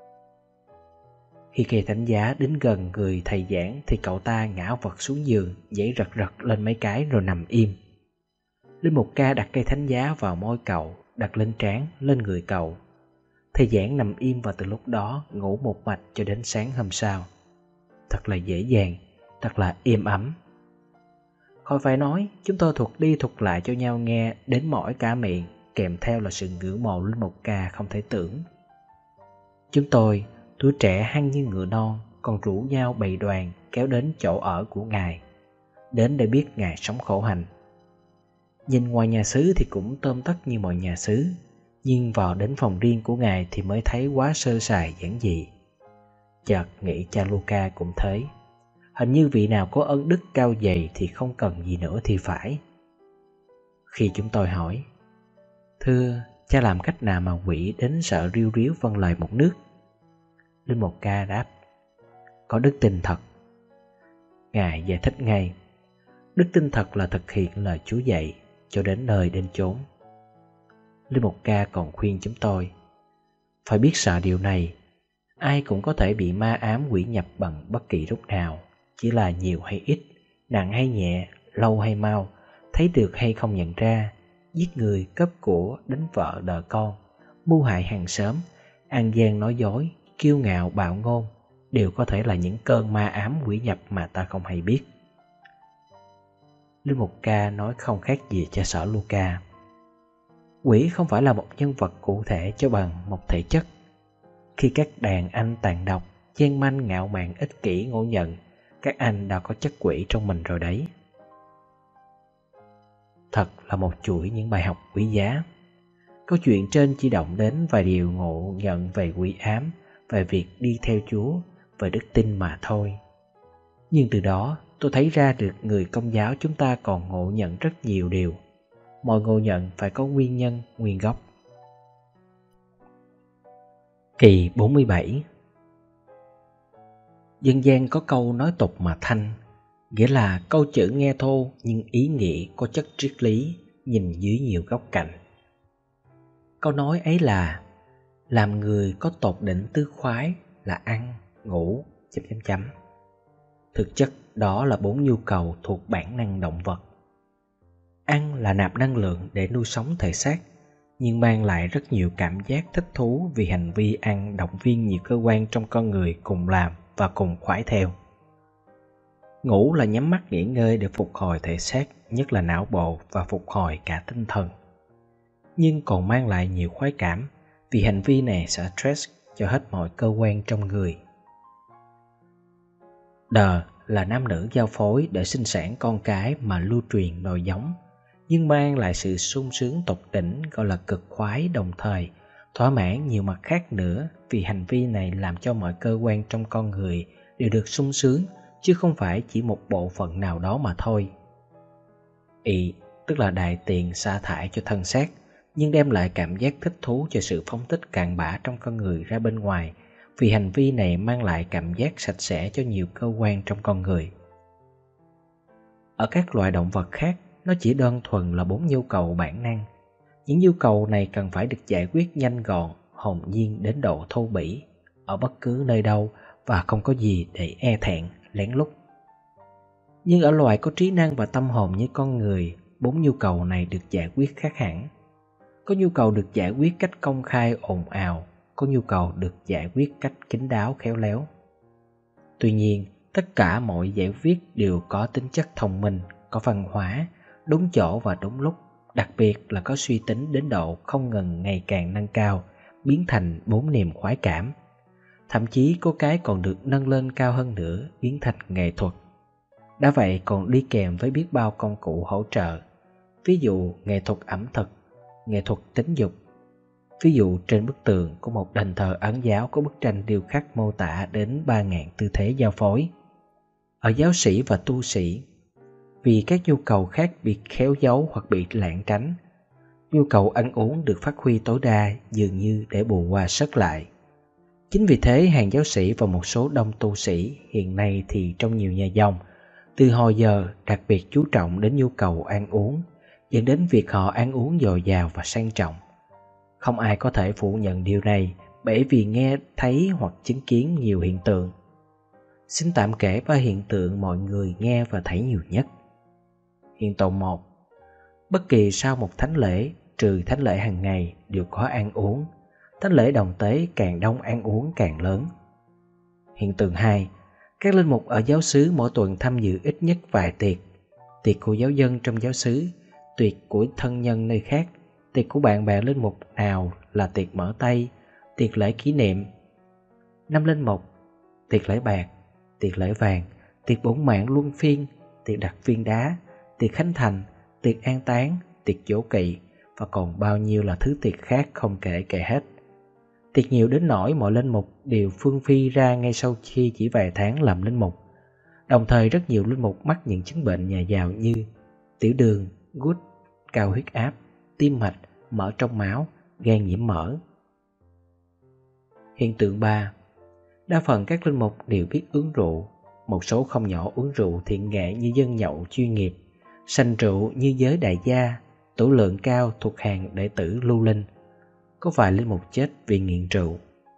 Khi cây thánh giá đến gần người thầy giảng thì cậu ta ngã vật xuống giường, giãy rật rật lên mấy cái rồi nằm im. Linh Mục Ca đặt cây thánh giá vào môi cậu, đặt lên trán, lên người cậu. Thầy giảng nằm im và từ lúc đó ngủ một mạch cho đến sáng hôm sau. Thật là dễ dàng, thật là êm ấm. Khỏi phải nói, chúng tôi thuật đi thuật lại cho nhau nghe đến mỏi cả miệng, kèm theo là sự ngưỡng mộ Linh Mục Ca không thể tưởng. Chúng tôi, tuổi trẻ hăng như ngựa non, còn rủ nhau bày đoàn kéo đến chỗ ở của Ngài, đến để biết Ngài sống khổ hạnh. Nhìn ngoài nhà xứ thì cũng tôm tất như mọi nhà xứ, nhưng vào đến phòng riêng của Ngài thì mới thấy quá sơ sài giản dị. Chợt nghĩ cha Luca cũng thế, hình như vị nào có ân đức cao dày thì không cần gì nữa thì phải. Khi chúng tôi hỏi: Thưa, cha làm cách nào mà quỷ đến sợ riu riu vâng lời một nước? Linh Mục Ca đáp: Có đức tin thật. Ngài giải thích ngay: Đức tin thật là thực hiện lời Chúa dạy cho đến nơi đến chốn. Linh Mục Ca còn khuyên chúng tôi phải biết sợ điều này. Ai cũng có thể bị ma ám quỷ nhập bằng bất kỳ lúc nào, chỉ là nhiều hay ít, nặng hay nhẹ, lâu hay mau, thấy được hay không nhận ra, giết người, cướp của, đánh vợ đợ con, mưu hại hàng xóm, ăn gian nói dối, kiêu ngạo bạo ngôn, đều có thể là những cơn ma ám quỷ nhập mà ta không hay biết. Linh Mục Ca nói không khác gì cha sở Luca. Quỷ không phải là một nhân vật cụ thể cho bằng một thể chất. Khi các đàn anh tàn độc, gian manh, ngạo mạn, ích kỷ, ngộ nhận, các anh đã có chất quỷ trong mình rồi đấy. Thật là một chuỗi những bài học quý giá. Câu chuyện trên chỉ động đến vài điều ngộ nhận về quỷ ám, về việc đi theo Chúa, về đức tin mà thôi. Nhưng từ đó tôi thấy ra được người Công giáo chúng ta còn ngộ nhận rất nhiều điều. Mọi ngộ nhận phải có nguyên nhân, nguyên gốc. Kỳ bốn mươi bảy. Dân gian có câu nói tục mà thanh, nghĩa là câu chữ nghe thô nhưng ý nghĩa có chất triết lý, nhìn dưới nhiều góc cạnh. Câu nói ấy là: làm người có tột đỉnh tứ khoái là ăn, ngủ, chấm chấm chấm. Thực chất đó là bốn nhu cầu thuộc bản năng động vật. Ăn là nạp năng lượng để nuôi sống thể xác, nhưng mang lại rất nhiều cảm giác thích thú vì hành vi ăn động viên nhiều cơ quan trong con người cùng làm và cùng khoái theo. Ngủ là nhắm mắt nghỉ ngơi để phục hồi thể xác, nhất là não bộ, và phục hồi cả tinh thần. Nhưng còn mang lại nhiều khoái cảm vì hành vi này sẽ stress cho hết mọi cơ quan trong người. Đờ là nam nữ giao phối để sinh sản con cái mà lưu truyền nòi giống, nhưng mang lại sự sung sướng tột đỉnh gọi là cực khoái, đồng thời thỏa mãn nhiều mặt khác nữa, vì hành vi này làm cho mọi cơ quan trong con người đều được sung sướng, chứ không phải chỉ một bộ phận nào đó mà thôi. Ị tức là đại tiện sa thải cho thân xác, nhưng đem lại cảm giác thích thú cho sự phóng thích cặn bã trong con người ra bên ngoài, vì hành vi này mang lại cảm giác sạch sẽ cho nhiều cơ quan trong con người. Ở các loài động vật khác, nó chỉ đơn thuần là bốn nhu cầu bản năng. Những nhu cầu này cần phải được giải quyết nhanh gọn, hồn nhiên đến độ thô bỉ, ở bất cứ nơi đâu và không có gì để e thẹn, lén lút. Nhưng ở loài có trí năng và tâm hồn như con người, bốn nhu cầu này được giải quyết khác hẳn. Có nhu cầu được giải quyết cách công khai ồn ào, có nhu cầu được giải quyết cách kín đáo khéo léo. Tuy nhiên, tất cả mọi giải quyết đều có tính chất thông minh, có văn hóa, đúng chỗ và đúng lúc, đặc biệt là có suy tính đến độ không ngừng ngày càng nâng cao, biến thành bốn niềm khoái cảm. Thậm chí có cái còn được nâng lên cao hơn nữa, biến thành nghệ thuật. Đã vậy còn đi kèm với biết bao công cụ hỗ trợ, ví dụ nghệ thuật ẩm thực, nghệ thuật tính dục. Ví dụ trên bức tường của một đền thờ Ấn giáo có bức tranh điêu khắc mô tả đến ba nghìn tư thế giao phối. Ở giáo sĩ và tu sĩ, vì các nhu cầu khác bị khéo giấu hoặc bị lảng tránh, nhu cầu ăn uống được phát huy tối đa dường như để bù qua sớt lại. Chính vì thế hàng giáo sĩ và một số đông tu sĩ hiện nay thì trong nhiều nhà dòng, từ hồi giờ đặc biệt chú trọng đến nhu cầu ăn uống, dẫn đến việc họ ăn uống dồi dào và sang trọng. Không ai có thể phủ nhận điều này bởi vì nghe thấy hoặc chứng kiến nhiều hiện tượng. Xin tạm kể ba hiện tượng mọi người nghe và thấy nhiều nhất. Hiện tượng một. Bất kỳ sau một thánh lễ, trừ thánh lễ hàng ngày, đều có ăn uống. Thánh lễ đồng tế càng đông ăn uống càng lớn. Hiện tượng hai. Các linh mục ở giáo xứ mỗi tuần tham dự ít nhất vài tiệc. Tiệc của giáo dân trong giáo xứ, tiệc của thân nhân nơi khác, tiệc của bạn bè linh mục nào là tiệc mở tay, tiệc lễ kỷ niệm. Năm linh mục, tiệc lễ bạc, tiệc lễ vàng, tiệc bổn mạng luân phiên, tiệc đặt viên đá, tiệc khánh thành, tiệc an táng, tiệc dỗ kỵ và còn bao nhiêu là thứ tiệc khác không kể kể hết. Tiệc nhiều đến nỗi mọi linh mục đều phương phi ra ngay sau khi chỉ vài tháng làm linh mục. Đồng thời rất nhiều linh mục mắc những chứng bệnh nhà giàu như tiểu đường, gút, cao huyết áp, tim mạch, mỡ trong máu, gan nhiễm mỡ. Hiện tượng ba. Đa phần các linh mục đều biết uống rượu. Một số không nhỏ uống rượu thiện nghệ như dân nhậu chuyên nghiệp, sành rượu như giới đại gia, tửu lượng cao thuộc hàng đệ tử lưu linh. Có vài linh mục chết vì nghiện rượu.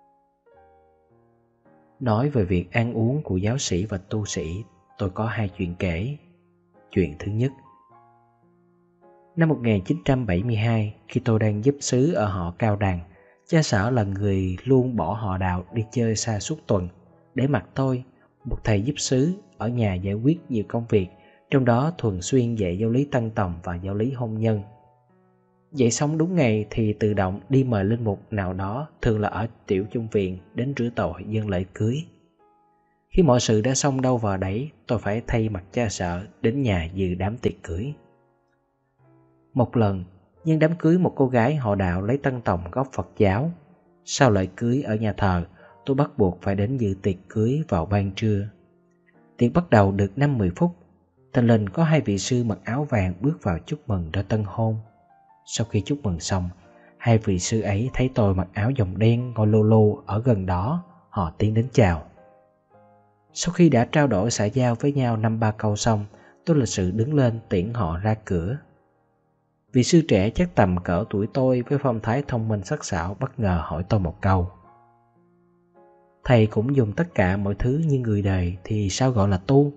Nói về việc ăn uống của giáo sĩ và tu sĩ, tôi có hai chuyện kể. Chuyện thứ nhất. Năm một nghìn chín trăm bảy mươi hai, khi tôi đang giúp xứ ở họ Cao Đằng, cha sở là người luôn bỏ họ đạo đi chơi xa suốt tuần, để mặc tôi, một thầy giúp xứ, ở nhà giải quyết nhiều công việc, trong đó thường xuyên dạy giáo lý tăng tòng và giáo lý hôn nhân. Dạy xong đúng ngày thì tự động đi mời linh mục nào đó, thường là ở tiểu chung viện, đến rửa tội dâng lễ cưới. Khi mọi sự đã xong đâu vào đấy, tôi phải thay mặt cha sở đến nhà dự đám tiệc cưới. Một lần, nhân đám cưới một cô gái họ đạo lấy tân tòng gốc Phật giáo. Sau lễ cưới ở nhà thờ, tôi bắt buộc phải đến dự tiệc cưới vào ban trưa. Tiệc bắt đầu được năm mười phút. Thình lình có hai vị sư mặc áo vàng bước vào chúc mừng đôi tân hôn. Sau khi chúc mừng xong, hai vị sư ấy thấy tôi mặc áo dòng đen ngồi lô lô ở gần đó, họ tiến đến chào. Sau khi đã trao đổi xã giao với nhau năm ba câu xong, tôi lịch sự đứng lên tiễn họ ra cửa. Vị sư trẻ chắc tầm cỡ tuổi tôi với phong thái thông minh sắc sảo bất ngờ hỏi tôi một câu. Thầy cũng dùng tất cả mọi thứ như người đời thì sao gọi là tu?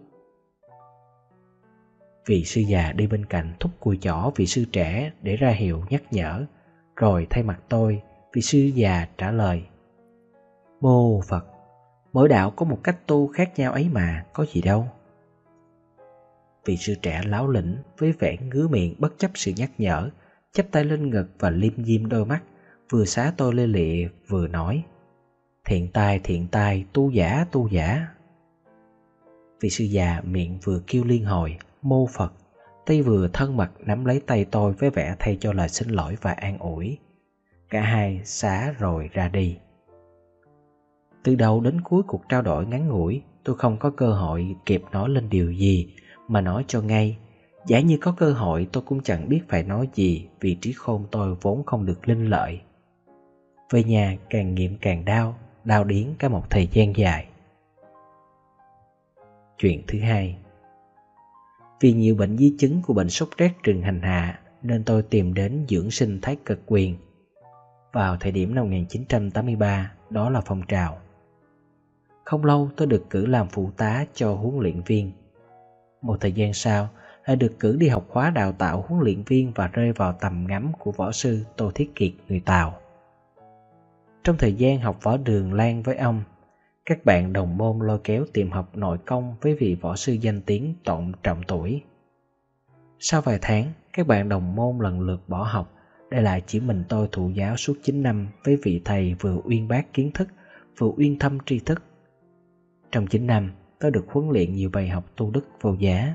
Vị sư già đi bên cạnh thúc cùi chỏ vị sư trẻ để ra hiệu nhắc nhở, rồi thay mặt tôi, vị sư già trả lời. Mô Phật, mỗi đạo có một cách tu khác nhau ấy mà, có gì đâu. Vị sư trẻ láo lĩnh với vẻ ngứa miệng bất chấp sự nhắc nhở, chắp tay lên ngực và liêm diêm đôi mắt, vừa xá tôi lê lịa vừa nói. Thiện tai, thiện tai, tu giả, tu giả. Vị sư già miệng vừa kêu liên hồi, mô Phật, tay vừa thân mật nắm lấy tay tôi với vẻ thay cho lời xin lỗi và an ủi. Cả hai xá rồi ra đi. Từ đầu đến cuối cuộc trao đổi ngắn ngủi, tôi không có cơ hội kịp nói lên điều gì mà nói cho ngay. Giả như có cơ hội tôi cũng chẳng biết phải nói gì, vì trí khôn tôi vốn không được linh lợi. Về nhà càng nghiệm càng đau, đau điếng cả một thời gian dài. Chuyện thứ hai. Vì nhiều bệnh di chứng của bệnh sốt rét rừng hành hạ nên tôi tìm đến dưỡng sinh Thái Cực Quyền. Vào thời điểm năm một nghìn chín trăm tám mươi ba, đó là phong trào. Không lâu tôi được cử làm phụ tá cho huấn luyện viên. Một thời gian sau lại được cử đi học khóa đào tạo huấn luyện viên và rơi vào tầm ngắm của võ sư Tô Thiết Kiệt người Tàu. Trong thời gian học võ Đường Lan với ông, các bạn đồng môn lôi kéo tìm học nội công với vị võ sư danh tiếng Tôn Trọng Tuổi. Sau vài tháng, các bạn đồng môn lần lượt bỏ học, để lại chỉ mình tôi thụ giáo suốt chín năm với vị thầy vừa uyên bác kiến thức, vừa uyên thâm tri thức. Trong chín năm, tôi được huấn luyện nhiều bài học tu đức vô giá.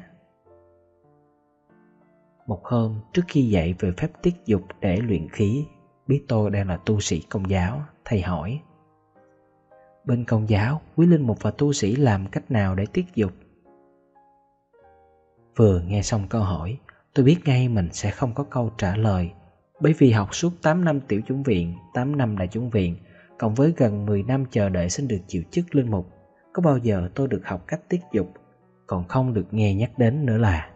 Một hôm, trước khi dạy về phép tiết dục để luyện khí, biết tôi đang là tu sĩ Công giáo, thầy hỏi: bên Công giáo, quý linh mục và tu sĩ làm cách nào để tiết dục? Vừa nghe xong câu hỏi, tôi biết ngay mình sẽ không có câu trả lời, bởi vì học suốt tám năm tiểu chủng viện, tám năm đại chủng viện, cộng với gần mười năm chờ đợi xin được chịu chức linh mục, có bao giờ tôi được học cách tiết dục, còn không được nghe nhắc đến nữa là.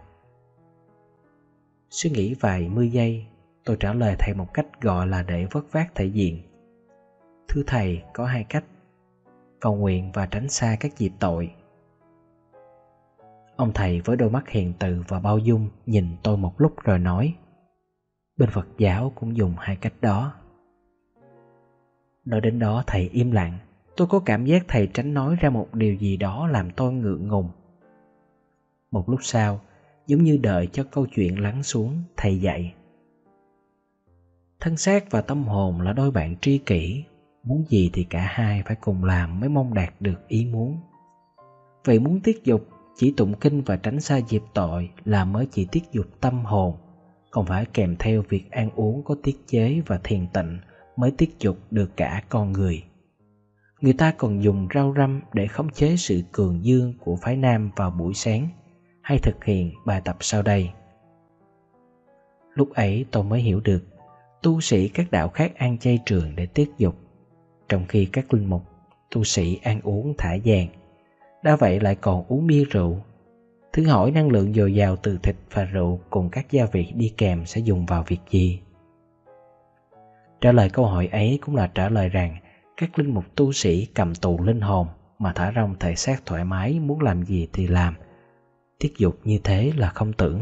Suy nghĩ vài mươi giây, tôi trả lời thầy một cách gọi là để vất vát thể diện: thưa thầy, có hai cách: cầu nguyện và tránh xa các dịp tội. Ông thầy với đôi mắt hiền từ và bao dung nhìn tôi một lúc rồi nói: bên Phật giáo cũng dùng hai cách đó. Nói đến đó thầy im lặng. Tôi có cảm giác thầy tránh nói ra một điều gì đó làm tôi ngượng ngùng. Một lúc sau, giống như đợi cho câu chuyện lắng xuống, thầy dạy: thân xác và tâm hồn là đôi bạn tri kỷ, muốn gì thì cả hai phải cùng làm mới mong đạt được ý muốn. Vậy muốn tiết dục, chỉ tụng kinh và tránh xa dịp tội là mới chỉ tiết dục tâm hồn, còn phải kèm theo việc ăn uống có tiết chế và thiền tịnh mới tiết dục được cả con người. Người ta còn dùng rau răm để khống chế sự cường dương của phái nam vào buổi sáng, hay thực hiện bài tập sau đây. Lúc ấy tôi mới hiểu được tu sĩ các đạo khác ăn chay trường để tiết dục, trong khi các linh mục, tu sĩ ăn uống thả dàn. Đã vậy lại còn uống bia rượu. Thử hỏi năng lượng dồi dào từ thịt và rượu cùng các gia vị đi kèm sẽ dùng vào việc gì? Trả lời câu hỏi ấy cũng là trả lời rằng các linh mục tu sĩ cầm tù linh hồn mà thả rông thể xác thoải mái, muốn làm gì thì làm. Tiết dục như thế là không tưởng.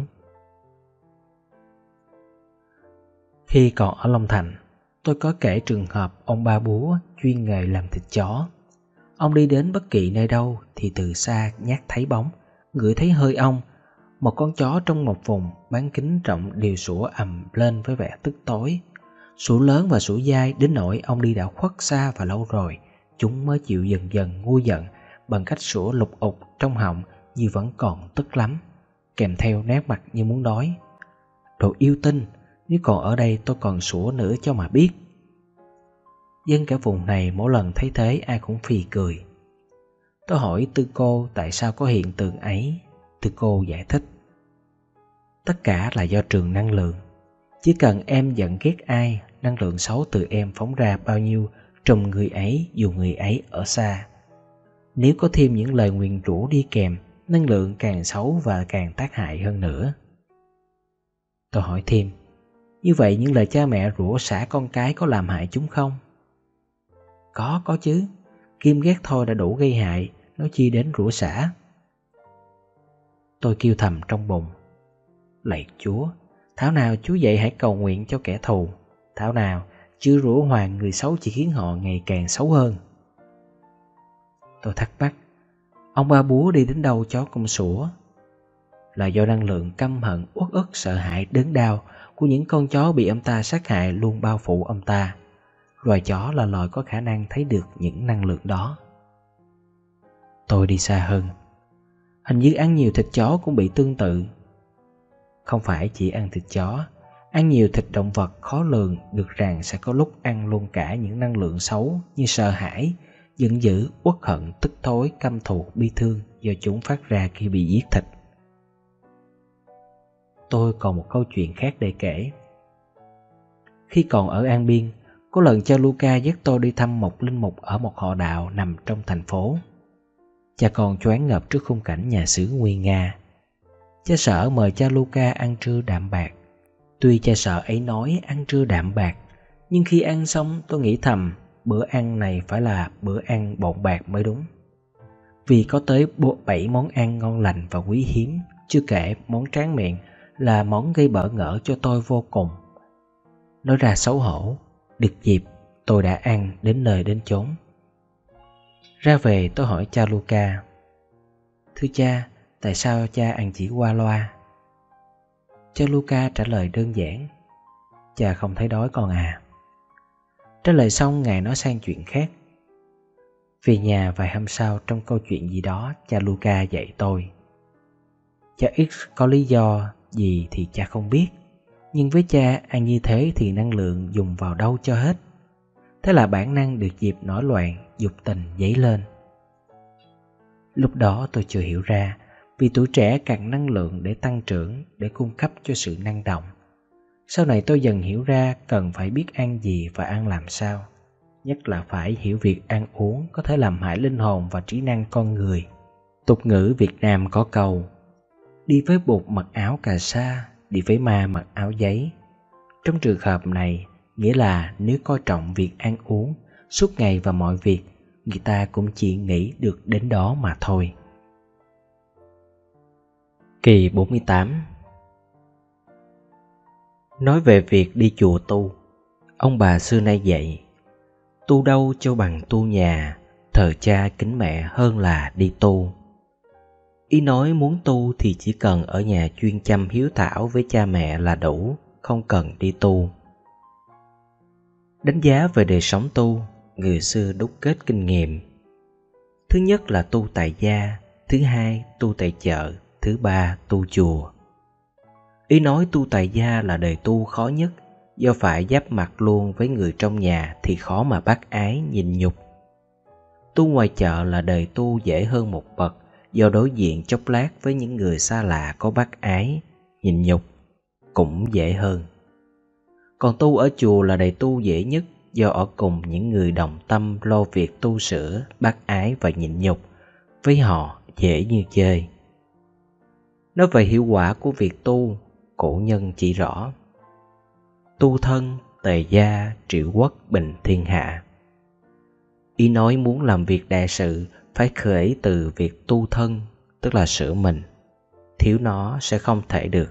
Khi còn ở Long Thành, tôi có kể trường hợp ông Ba Búa chuyên nghề làm thịt chó. Ông đi đến bất kỳ nơi đâu thì từ xa nhát thấy bóng, ngửi thấy hơi ong. Một con chó trong một vùng bán kính rộng đều sủa ầm lên với vẻ tức tối. Sủa lớn và sủa dai đến nỗi ông đi đã khuất xa và lâu rồi, chúng mới chịu dần dần nguôi giận bằng cách sủa lục ục trong họng như vẫn còn tức lắm, kèm theo nét mặt như muốn đói. Đồ yêu tinh, nếu còn ở đây tôi còn sủa nữa cho mà biết. Dân cả vùng này mỗi lần thấy thế ai cũng phì cười. Tôi hỏi Tư Cô tại sao có hiện tượng ấy. Tư Cô giải thích: tất cả là do trường năng lượng. Chỉ cần em giận ghét ai, năng lượng xấu từ em phóng ra bao nhiêu trùm người ấy dù người ấy ở xa. Nếu có thêm những lời nguyền rủa đi kèm, năng lượng càng xấu và càng tác hại hơn nữa. Tôi hỏi thêm: như vậy những lời cha mẹ rủa xả con cái có làm hại chúng không? Có, có chứ. Kim ghét thôi đã đủ gây hại, nói chi đến rủa xả. Tôi kêu thầm trong bụng: lạy Chúa, thảo nào Chúa dạy hãy cầu nguyện cho kẻ thù, thảo nào chưa rủa hoàng người xấu chỉ khiến họ ngày càng xấu hơn. Tôi thắc mắc, ông Ba Búa đi đến đâu chó cũng sủa. Là do năng lượng căm hận, uất ức, sợ hãi, đớn đau của những con chó bị ông ta sát hại luôn bao phủ ông ta. Loài chó là loài có khả năng thấy được những năng lượng đó. Tôi đi xa hơn. Hình như ăn nhiều thịt chó cũng bị tương tự. Không phải chỉ ăn thịt chó, ăn nhiều thịt động vật khó lường được rằng sẽ có lúc ăn luôn cả những năng lượng xấu như sợ hãi, giận dữ, uất hận, tức tối, căm thù, bi thương do chúng phát ra khi bị giết thịt. Tôi còn một câu chuyện khác để kể. Khi còn ở An Biên, có lần cha Luca dắt tôi đi thăm một linh mục ở một họ đạo nằm trong thành phố. Cha con choáng ngợp trước khung cảnh nhà xứ nguy nga. Cha Sở mời cha Luca ăn trưa đạm bạc. Tuy cha Sở ấy nói ăn trưa đạm bạc, nhưng khi ăn xong tôi nghĩ thầm bữa ăn này phải là bữa ăn bộn bạc mới đúng. Vì có tới bảy món ăn ngon lành và quý hiếm, chưa kể món tráng miệng là món gây bỡ ngỡ cho tôi vô cùng. Nói ra xấu hổ, được dịp tôi đã ăn đến nơi đến chốn. Ra về tôi hỏi cha Luca: "Thưa cha, tại sao cha ăn chỉ qua loa?" Cha Luca trả lời đơn giản: "Cha không thấy đói con à." Trả lời xong, ngài nói sang chuyện khác. Về nhà vài hôm sau, trong câu chuyện gì đó cha Luca dạy tôi. Cha X có lý do gì thì cha không biết, nhưng với cha ăn như thế thì năng lượng dùng vào đâu cho hết. Thế là bản năng được dịp nổi loạn, dục tình dấy lên. Lúc đó tôi chưa hiểu ra, vì tuổi trẻ cần năng lượng để tăng trưởng, để cung cấp cho sự năng động. Sau này tôi dần hiểu ra cần phải biết ăn gì và ăn làm sao. Nhất là phải hiểu việc ăn uống có thể làm hại linh hồn và trí năng con người. Tục ngữ Việt Nam có câu: đi với bụt mặc áo cà sa, đi với ma mặc áo giấy. Trong trường hợp này, nghĩa là nếu coi trọng việc ăn uống, suốt ngày và mọi việc, người ta cũng chỉ nghĩ được đến đó mà thôi. Kỳ bốn mươi tám. Nói về việc đi chùa tu, ông bà xưa nay dạy: tu đâu cho bằng tu nhà, thờ cha kính mẹ hơn là đi tu. Ý nói muốn tu thì chỉ cần ở nhà chuyên chăm hiếu thảo với cha mẹ là đủ, không cần đi tu. Đánh giá về đời sống tu, người xưa đúc kết kinh nghiệm. Thứ nhất là tu tại gia, thứ hai tu tại chợ, thứ ba tu chùa. Ý nói tu tại gia là đời tu khó nhất, do phải giáp mặt luôn với người trong nhà thì khó mà bác ái nhịn nhục. Tu ngoài chợ là đời tu dễ hơn một bậc, do đối diện chốc lát với những người xa lạ có bác ái, nhịn nhục cũng dễ hơn. Còn tu ở chùa là đời tu dễ nhất, do ở cùng những người đồng tâm lo việc tu sửa, bác ái và nhịn nhục, với họ dễ như chơi. Nói về hiệu quả của việc tu, cổ nhân chỉ rõ: tu thân, tề gia, triệu quốc, bình thiên hạ. Ý nói muốn làm việc đại sự phải khởi từ việc tu thân, tức là sửa mình. Thiếu nó sẽ không thể được.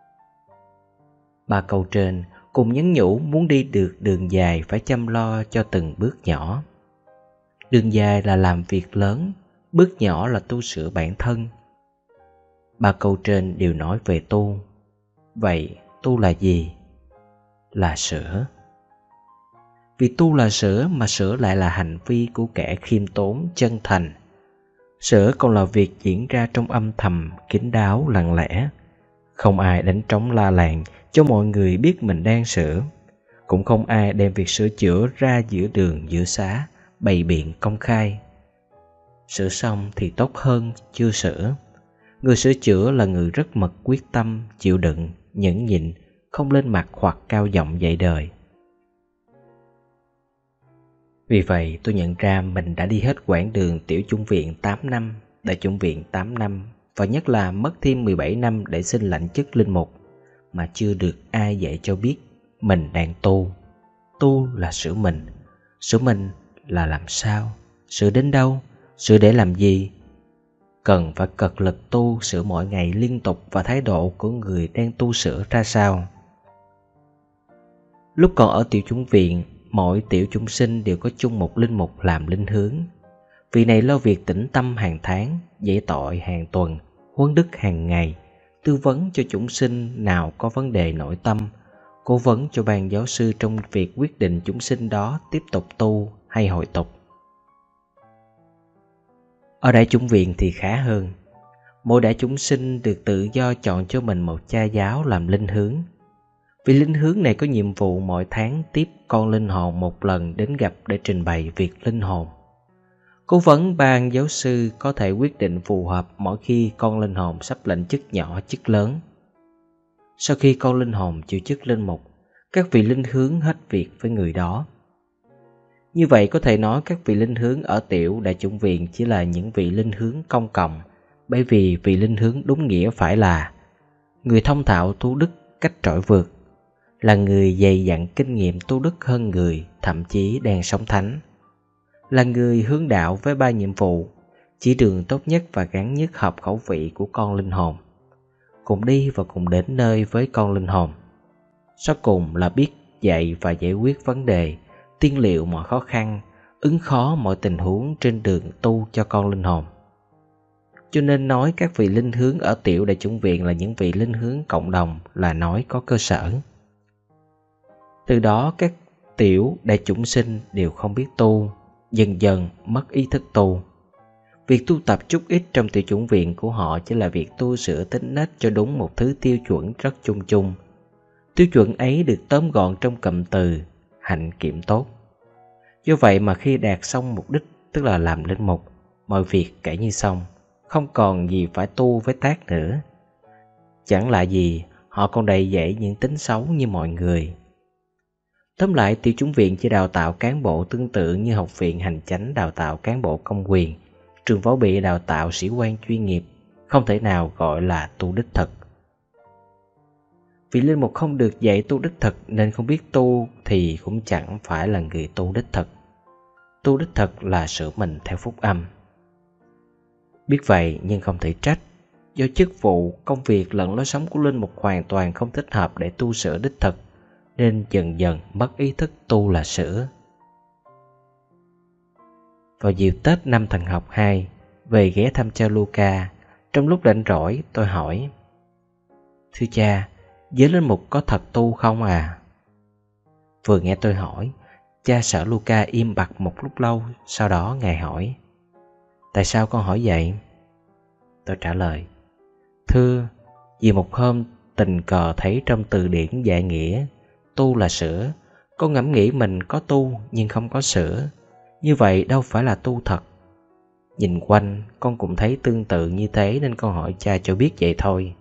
Ba câu trên cùng nhắn nhủ muốn đi được đường dài phải chăm lo cho từng bước nhỏ. Đường dài là làm việc lớn, bước nhỏ là tu sửa bản thân. Ba câu trên đều nói về tu. Vậy tu là gì? Là sửa. Vì tu là sửa, mà sửa lại là hành vi của kẻ khiêm tốn, chân thành. Sửa còn là việc diễn ra trong âm thầm, kín đáo, lặng lẽ. Không ai đánh trống la làng cho mọi người biết mình đang sửa. Cũng không ai đem việc sửa chữa ra giữa đường giữa xá, bày biện công khai. Sửa xong thì tốt hơn chưa sửa. Người sửa chữa là người rất mật quyết tâm, chịu đựng, nhẫn nhịn, không lên mặt hoặc cao giọng dạy đời. Vì vậy tôi nhận ra mình đã đi hết quãng đường tiểu chủng viện tám năm, đại chủng viện tám năm, và nhất là mất thêm mười bảy năm để xin lãnh chức linh mục, mà chưa được ai dạy cho biết mình đang tu. Tu là sửa mình. Sửa mình là làm sao? Sửa đến đâu? Sửa để làm gì? Cần phải cật lực tu sửa mỗi ngày liên tục, và thái độ của người đang tu sửa ra sao? Lúc còn ở tiểu chủng viện, mỗi tiểu chúng sinh đều có chung một linh mục làm linh hướng. Vị này lo việc tĩnh tâm hàng tháng, giải tội hàng tuần, huấn đức hàng ngày, tư vấn cho chúng sinh nào có vấn đề nội tâm, cố vấn cho ban giáo sư trong việc quyết định chúng sinh đó tiếp tục tu hay hội tục. Ở đại chủng viện thì khá hơn. Mỗi đại chúng sinh được tự do chọn cho mình một cha giáo làm linh hướng. Vị linh hướng này có nhiệm vụ mỗi tháng tiếp con linh hồn một lần đến gặp để trình bày việc linh hồn. Cố vấn ban giáo sư có thể quyết định phù hợp mỗi khi con linh hồn sắp lãnh chức nhỏ chức lớn. Sau khi con linh hồn chịu chức linh mục, các vị linh hướng hết việc với người đó. Như vậy có thể nói các vị linh hướng ở tiểu đại chủng viện chỉ là những vị linh hướng công cộng, bởi vì vị linh hướng đúng nghĩa phải là người thông thạo tu đức cách trỗi vượt, là người dày dặn kinh nghiệm tu đức hơn người thậm chí đang sống thánh, là người hướng đạo với ba nhiệm vụ, chỉ đường tốt nhất và gắn nhất hợp khẩu vị của con linh hồn, cùng đi và cùng đến nơi với con linh hồn. Sau cùng là biết dạy và giải quyết vấn đề, tiên liệu mọi khó khăn, ứng phó mọi tình huống trên đường tu cho con linh hồn. Cho nên nói các vị linh hướng ở tiểu đại chủng viện là những vị linh hướng cộng đồng là nói có cơ sở. Từ đó các tiểu đại chủng sinh đều không biết tu, dần dần mất ý thức tu. Việc tu tập chút ít trong tiểu chủng viện của họ chỉ là việc tu sửa tính nết cho đúng một thứ tiêu chuẩn rất chung chung. Tiêu chuẩn ấy được tóm gọn trong cụm từ hạnh kiểm tốt. Do vậy mà khi đạt xong mục đích, tức là làm linh mục, mọi việc kể như xong, không còn gì phải tu với tác nữa. Chẳng lạ gì họ còn đầy dẫy những tính xấu như mọi người. Tóm lại, tiểu chủng viện chỉ đào tạo cán bộ tương tự như học viện hành chánh đào tạo cán bộ công quyền, trường võ bị đào tạo sĩ quan chuyên nghiệp, không thể nào gọi là tu đích thực. Vì linh mục không được dạy tu đích thực nên không biết tu thì cũng chẳng phải là người tu đích thực. Tu đích thực là sửa mình theo phúc âm. Biết vậy nhưng không thể trách, do chức vụ, công việc lẫn lối sống của linh mục hoàn toàn không thích hợp để tu sửa đích thực, nên dần dần mất ý thức tu là sửa. Vào dịp Tết năm Thần Học hai, về ghé thăm cha Luca, trong lúc rảnh rỗi tôi hỏi: "Thưa cha, giới linh mục có thật tu không à?" Vừa nghe tôi hỏi, cha sở Luca im bặt một lúc lâu, sau đó ngài hỏi: "Tại sao con hỏi vậy?" Tôi trả lời: "Thưa, vì một hôm tình cờ thấy trong từ điển dạy nghĩa tu là sửa, con ngẫm nghĩ mình có tu nhưng không có sửa, như vậy đâu phải là tu thật. Nhìn quanh con cũng thấy tương tự như thế nên con hỏi cha cho biết vậy thôi."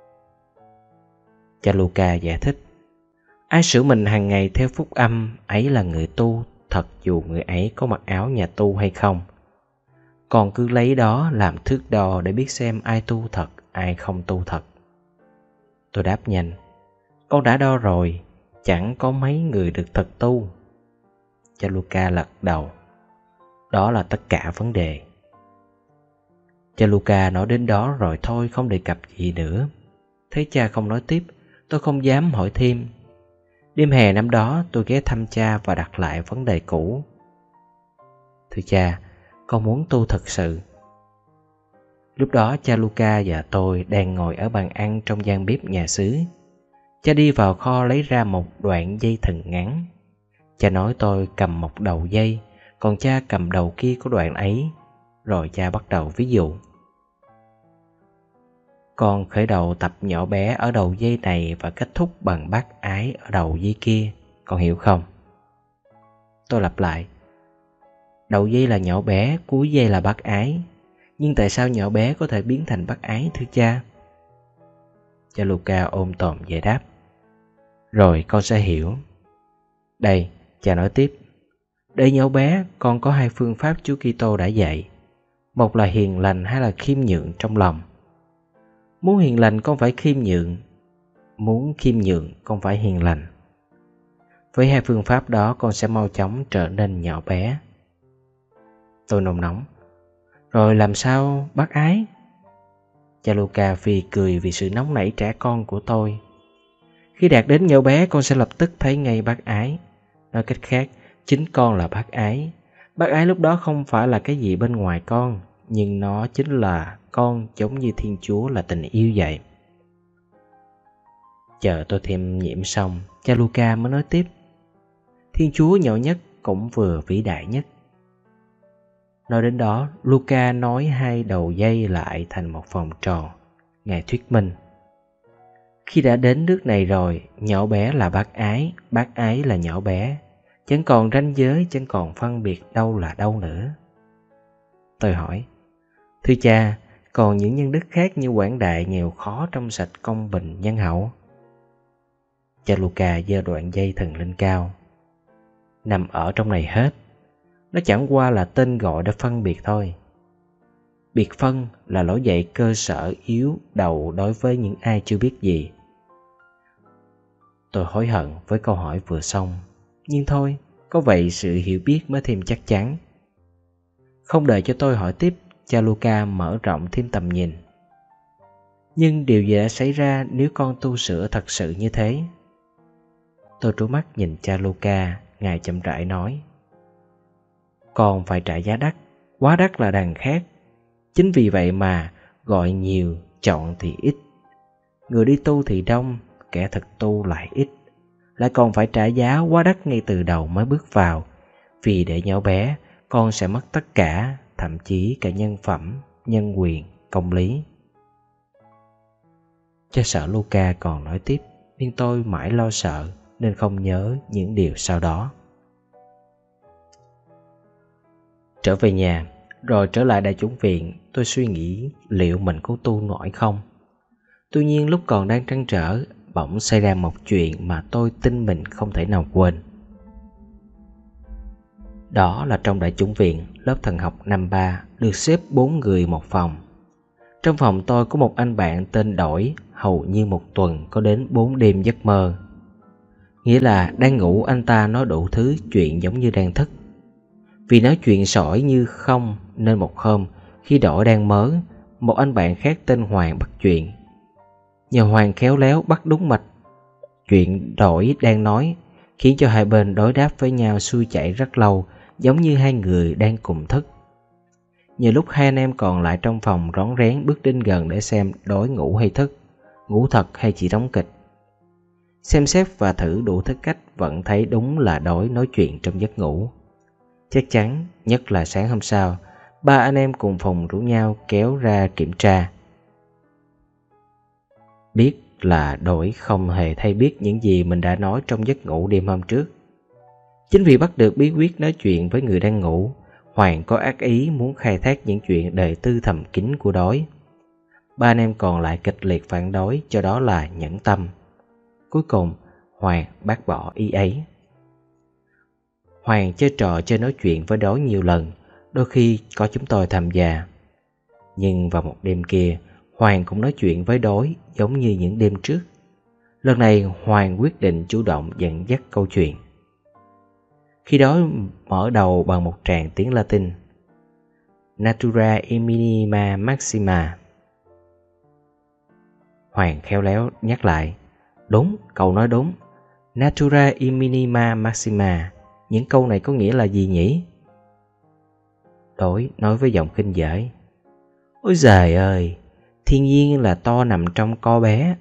Cha Luca giải thích: "Ai sửa mình hàng ngày theo phúc âm ấy là người tu thật, dù người ấy có mặc áo nhà tu hay không. Còn cứ lấy đó làm thước đo để biết xem ai tu thật, ai không tu thật." Tôi đáp nhanh: "Con đã đo rồi, chẳng có mấy người được thật tu." Cha Luca lật đầu: "Đó là tất cả vấn đề." Cha Luca nói đến đó rồi thôi, không đề cập gì nữa. Thấy cha không nói tiếp, tôi không dám hỏi thêm. Đêm hè năm đó tôi ghé thăm cha và đặt lại vấn đề cũ: "Thưa cha, con muốn tu thật sự." Lúc đó cha Luca và tôi đang ngồi ở bàn ăn trong gian bếp nhà xứ. Cha đi vào kho lấy ra một đoạn dây thừng ngắn. Cha nói tôi cầm một đầu dây, còn cha cầm đầu kia của đoạn ấy. Rồi cha bắt đầu ví dụ: "Con khởi đầu tập nhỏ bé ở đầu dây này và kết thúc bằng bác ái ở đầu dây kia, con hiểu không?" Tôi lặp lại: "Đầu dây là nhỏ bé, cuối dây là bác ái. Nhưng tại sao nhỏ bé có thể biến thành bác ái thưa cha?" Cha Luca ôm tồn giải đáp: "Rồi con sẽ hiểu. Đây," cha nói tiếp, "để nhỏ bé con có hai phương pháp Chúa Kitô đã dạy. Một là hiền lành, hay là khiêm nhượng trong lòng. Muốn hiền lành con phải khiêm nhượng, muốn khiêm nhượng con phải hiền lành. Với hai phương pháp đó con sẽ mau chóng trở nên nhỏ bé." Tôi nôn nóng: "Rồi làm sao bác ái?" Cha Luca phì cười vì sự nóng nảy trẻ con của tôi: "Khi đạt đến nhỏ bé con sẽ lập tức thấy ngay bác ái. Nói cách khác, chính con là bác ái. Bác ái lúc đó không phải là cái gì bên ngoài con, nhưng nó chính là con, giống như Thiên Chúa là tình yêu vậy." Chờ tôi thêm nhiễm xong, cha Luca mới nói tiếp: "Thiên Chúa nhỏ nhất cũng vừa vĩ đại nhất." Nói đến đó, Luca nói hai đầu dây lại thành một vòng tròn. Ngài thuyết minh: "Khi đã đến nước này rồi, nhỏ bé là bác ái, bác ái là nhỏ bé. Chẳng còn ranh giới, chẳng còn phân biệt đâu là đâu nữa." Tôi hỏi: "Thưa cha, còn những nhân đức khác như quảng đại, nghèo khó, trong sạch, công bình, nhân hậu?" Cha Luca giơ đoạn dây thần lên cao: "Nằm ở trong này hết. Nó chẳng qua là tên gọi để phân biệt thôi." Biệt phân là lối dạy cơ sở yếu đầu đối với những ai chưa biết gì. Tôi hối hận với câu hỏi vừa xong, nhưng thôi, có vậy sự hiểu biết mới thêm chắc chắn. Không đợi cho tôi hỏi tiếp, cha Luca mở rộng thêm tầm nhìn. Nhưng điều gì đã xảy ra nếu con tu sửa thật sự như thế? Tôi trố mắt nhìn cha Luca, ngài chậm rãi nói. Con phải trả giá đắt, quá đắt là đằng khác. Chính vì vậy mà gọi nhiều, chọn thì ít. Người đi tu thì đông, kẻ thực tu lại ít. Lại còn phải trả giá quá đắt ngay từ đầu mới bước vào. Vì để nhỏ bé, con sẽ mất tất cả, thậm chí cả nhân phẩm, nhân quyền, công lý. Cha sợ Luca còn nói tiếp, nhưng tôi mãi lo sợ nên không nhớ những điều sau đó. Trở về nhà, rồi trở lại đại chủng viện, tôi suy nghĩ liệu mình có tu nổi không. Tuy nhiên lúc còn đang trăn trở, bỗng xảy ra một chuyện mà tôi tin mình không thể nào quên. Đó là trong đại chủng viện, lớp thần học năm ba được xếp bốn người một phòng. Trong phòng tôi có một anh bạn tên Đổi, hầu như một tuần có đến bốn đêm giấc mơ. Nghĩa là đang ngủ anh ta nói đủ thứ chuyện giống như đang thức. Vì nói chuyện sỏi như không nên một hôm khi Đổi đang mớ, một anh bạn khác tên Hoàng bắt chuyện. Nhờ Hoàng khéo léo bắt đúng mạch chuyện Đổi đang nói, khiến cho hai bên đối đáp với nhau xuôi chảy rất lâu, giống như hai người đang cùng thức. Nhiều lúc hai anh em còn lại trong phòng rón rén bước đến gần để xem Đối ngủ hay thức, ngủ thật hay chỉ đóng kịch. Xem xét và thử đủ thứ cách vẫn thấy đúng là Đối nói chuyện trong giấc ngủ. Chắc chắn, nhất là sáng hôm sau, ba anh em cùng phòng rủ nhau kéo ra kiểm tra. Biết là Đổi không hề hay biết những gì mình đã nói trong giấc ngủ đêm hôm trước. Chính vì bắt được bí quyết nói chuyện với người đang ngủ, Hoàng có ác ý muốn khai thác những chuyện đời tư thầm kín của Đối. Ba anh em còn lại kịch liệt phản đối cho đó là nhẫn tâm. Cuối cùng, Hoàng bác bỏ ý ấy. Hoàng chơi trò chơi nói chuyện với Đối nhiều lần, đôi khi có chúng tôi tham gia. Nhưng vào một đêm kia, Hoàng cũng nói chuyện với Đối giống như những đêm trước. Lần này Hoàng quyết định chủ động dẫn dắt câu chuyện. Khi đó mở đầu bằng một tràng tiếng Latin: Natura e minima maxima. Hoàng khéo léo nhắc lại: Đúng, cậu nói đúng. Natura e minima maxima. Những câu này có nghĩa là gì nhỉ? Đối nói với giọng khinh dễ: Ôi giời ơi, thiên nhiên là to nằm trong co bé.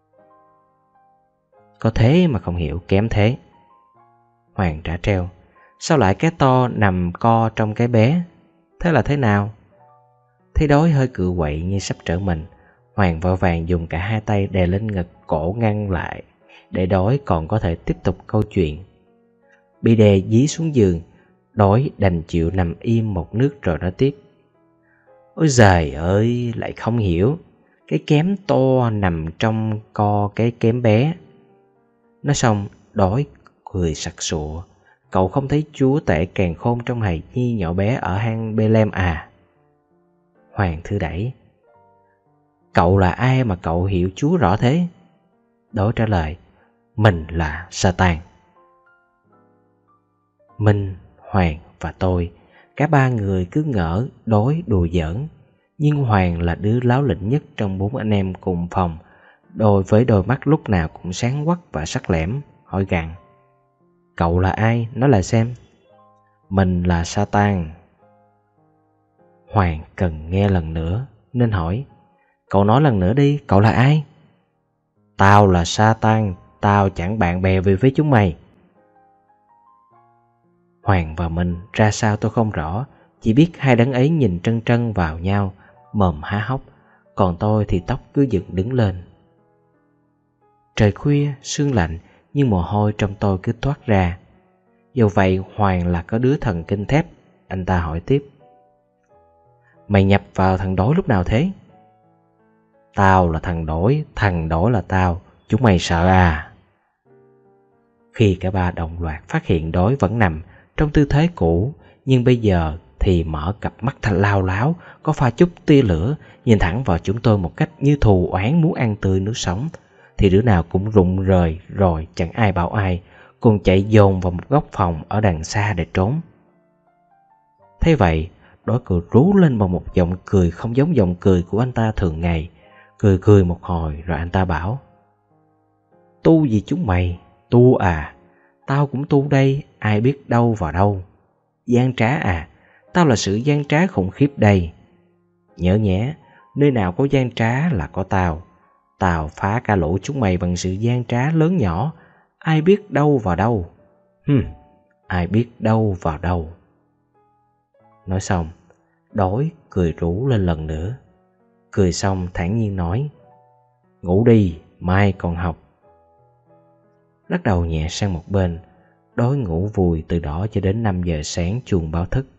Có thế mà không hiểu, kém thế. Hoàng trả treo: Sao lại cái to nằm co trong cái bé? Thế là thế nào? Thấy Đối hơi cự quậy như sắp trở mình, Hoàng vội vàng dùng cả hai tay đè lên ngực cổ ngăn lại, để Đối còn có thể tiếp tục câu chuyện. Bị đè dí xuống giường, Đối đành chịu nằm im một nước rồi nói tiếp: Ôi giời ơi, lại không hiểu. Cái kém to nằm trong co cái kém bé. Nói xong, Đối cười sặc sụa: Cậu không thấy chúa tể càn khôn trong hài nhi nhỏ bé ở hang Bethlehem à? Hoàng thư đẩy: Cậu là ai mà cậu hiểu chúa rõ thế? Đối trả lời: Mình là Satan. Minh, Hoàng và tôi, cả ba người cứ ngỡ Đối đùa giỡn. Nhưng Hoàng là đứa láo lĩnh nhất trong bốn anh em cùng phòng, đôi với đôi mắt lúc nào cũng sáng quắc và sắc lẻm, hỏi gặng: Cậu là ai? Nói lại xem. Mình là Satan. Hoàng cần nghe lần nữa nên hỏi: Cậu nói lần nữa đi, cậu là ai? Tao là Satan, tao chẳng bạn bè vì với chúng mày. Hoàng và Minh ra sao tôi không rõ, chỉ biết hai đấng ấy nhìn trân trân vào nhau, mồm há hốc, còn tôi thì tóc cứ dựng đứng lên. Trời khuya, sương lạnh, nhưng mồ hôi trong tôi cứ toát ra. Dù vậy Hoàng là có đứa thần kinh thép. Anh ta hỏi tiếp: Mày nhập vào thằng Đối lúc nào thế? Tao là thằng Đối, thằng Đối là tao, chúng mày sợ à? Khi cả ba đồng loạt phát hiện Đối vẫn nằm trong tư thế cũ, nhưng bây giờ thì mở cặp mắt thanh lao láo, có pha chút tia lửa, nhìn thẳng vào chúng tôi một cách như thù oán muốn ăn tươi nuốt sống. Thì đứa nào cũng rụng rời rồi chẳng ai bảo ai, cùng chạy dồn vào một góc phòng ở đằng xa để trốn. Thế vậy, Đói cười rú lên bằng một giọng cười không giống giọng cười của anh ta thường ngày. Cười cười một hồi rồi anh ta bảo: Tu gì chúng mày? Tu à? Tao cũng tu đây, ai biết đâu vào đâu. Gian trá à? Tao là sự gian trá khủng khiếp đây. Nhớ nhé, nơi nào có gian trá là có tao. Tao phá cả lũ chúng mày bằng sự gian trá lớn nhỏ, ai biết đâu vào đâu. Hừm, ai biết đâu vào đâu. Nói xong, Đói cười rú lên lần nữa. Cười xong thản nhiên nói: Ngủ đi, mai còn học. Lắc đầu nhẹ sang một bên, Đói ngủ vùi từ đó cho đến năm giờ sáng chuông báo thức.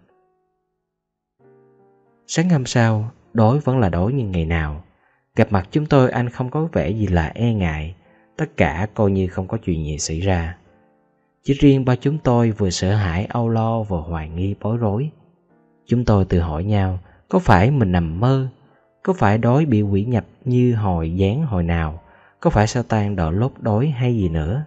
Sáng hôm sau, Đói vẫn là Đói như ngày nào. Gặp mặt chúng tôi, anh không có vẻ gì là e ngại, tất cả coi như không có chuyện gì xảy ra. Chỉ riêng ba chúng tôi vừa sợ hãi âu lo vừa hoài nghi bối rối. Chúng tôi tự hỏi nhau, có phải mình nằm mơ? Có phải Đói bị quỷ nhập như hồi gián hồi nào? Có phải Satan đọ lốt Đói hay gì nữa?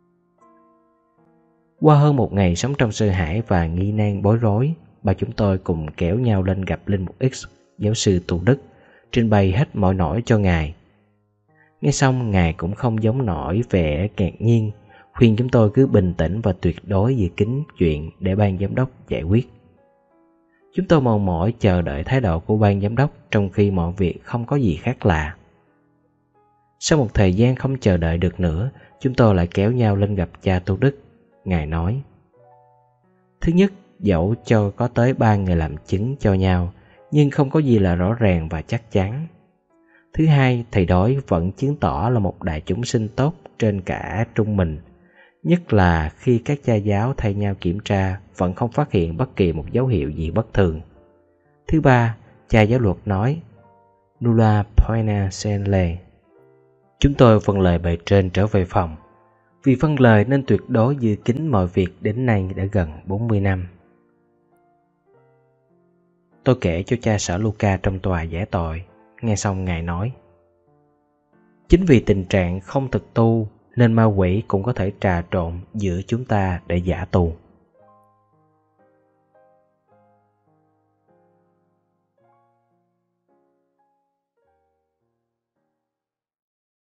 Qua hơn một ngày sống trong sợ hãi và nghi nan bối rối, ba chúng tôi cùng kéo nhau lên gặp Linh Mục X, giáo sư tu đức, trình bày hết mọi nỗi cho Ngài. Nghe xong, Ngài cũng không giống nổi vẻ ngạc nhiên, khuyên chúng tôi cứ bình tĩnh và tuyệt đối dự kín chuyện để ban giám đốc giải quyết. Chúng tôi mòn mỏi chờ đợi thái độ của ban giám đốc, trong khi mọi việc không có gì khác lạ. Sau một thời gian không chờ đợi được nữa, chúng tôi lại kéo nhau lên gặp cha tu đức. Ngài nói: Thứ nhất, dẫu cho có tới ba người làm chứng cho nhau, nhưng không có gì là rõ ràng và chắc chắn. Thứ hai, thầy Đói vẫn chứng tỏ là một đại chúng sinh tốt trên cả trung mình, nhất là khi các cha giáo thay nhau kiểm tra vẫn không phát hiện bất kỳ một dấu hiệu gì bất thường. Thứ ba, cha giáo luật nói nulla poena senle. Chúng tôi vâng lời bề trên trở về phòng. Vì vâng lời nên tuyệt đối giữ kín mọi việc đến nay đã gần bốn mươi năm. Tôi kể cho cha sở Luca trong tòa giải tội. Nghe xong Ngài nói: Chính vì tình trạng không thực tu nên ma quỷ cũng có thể trà trộn giữa chúng ta để giả tu.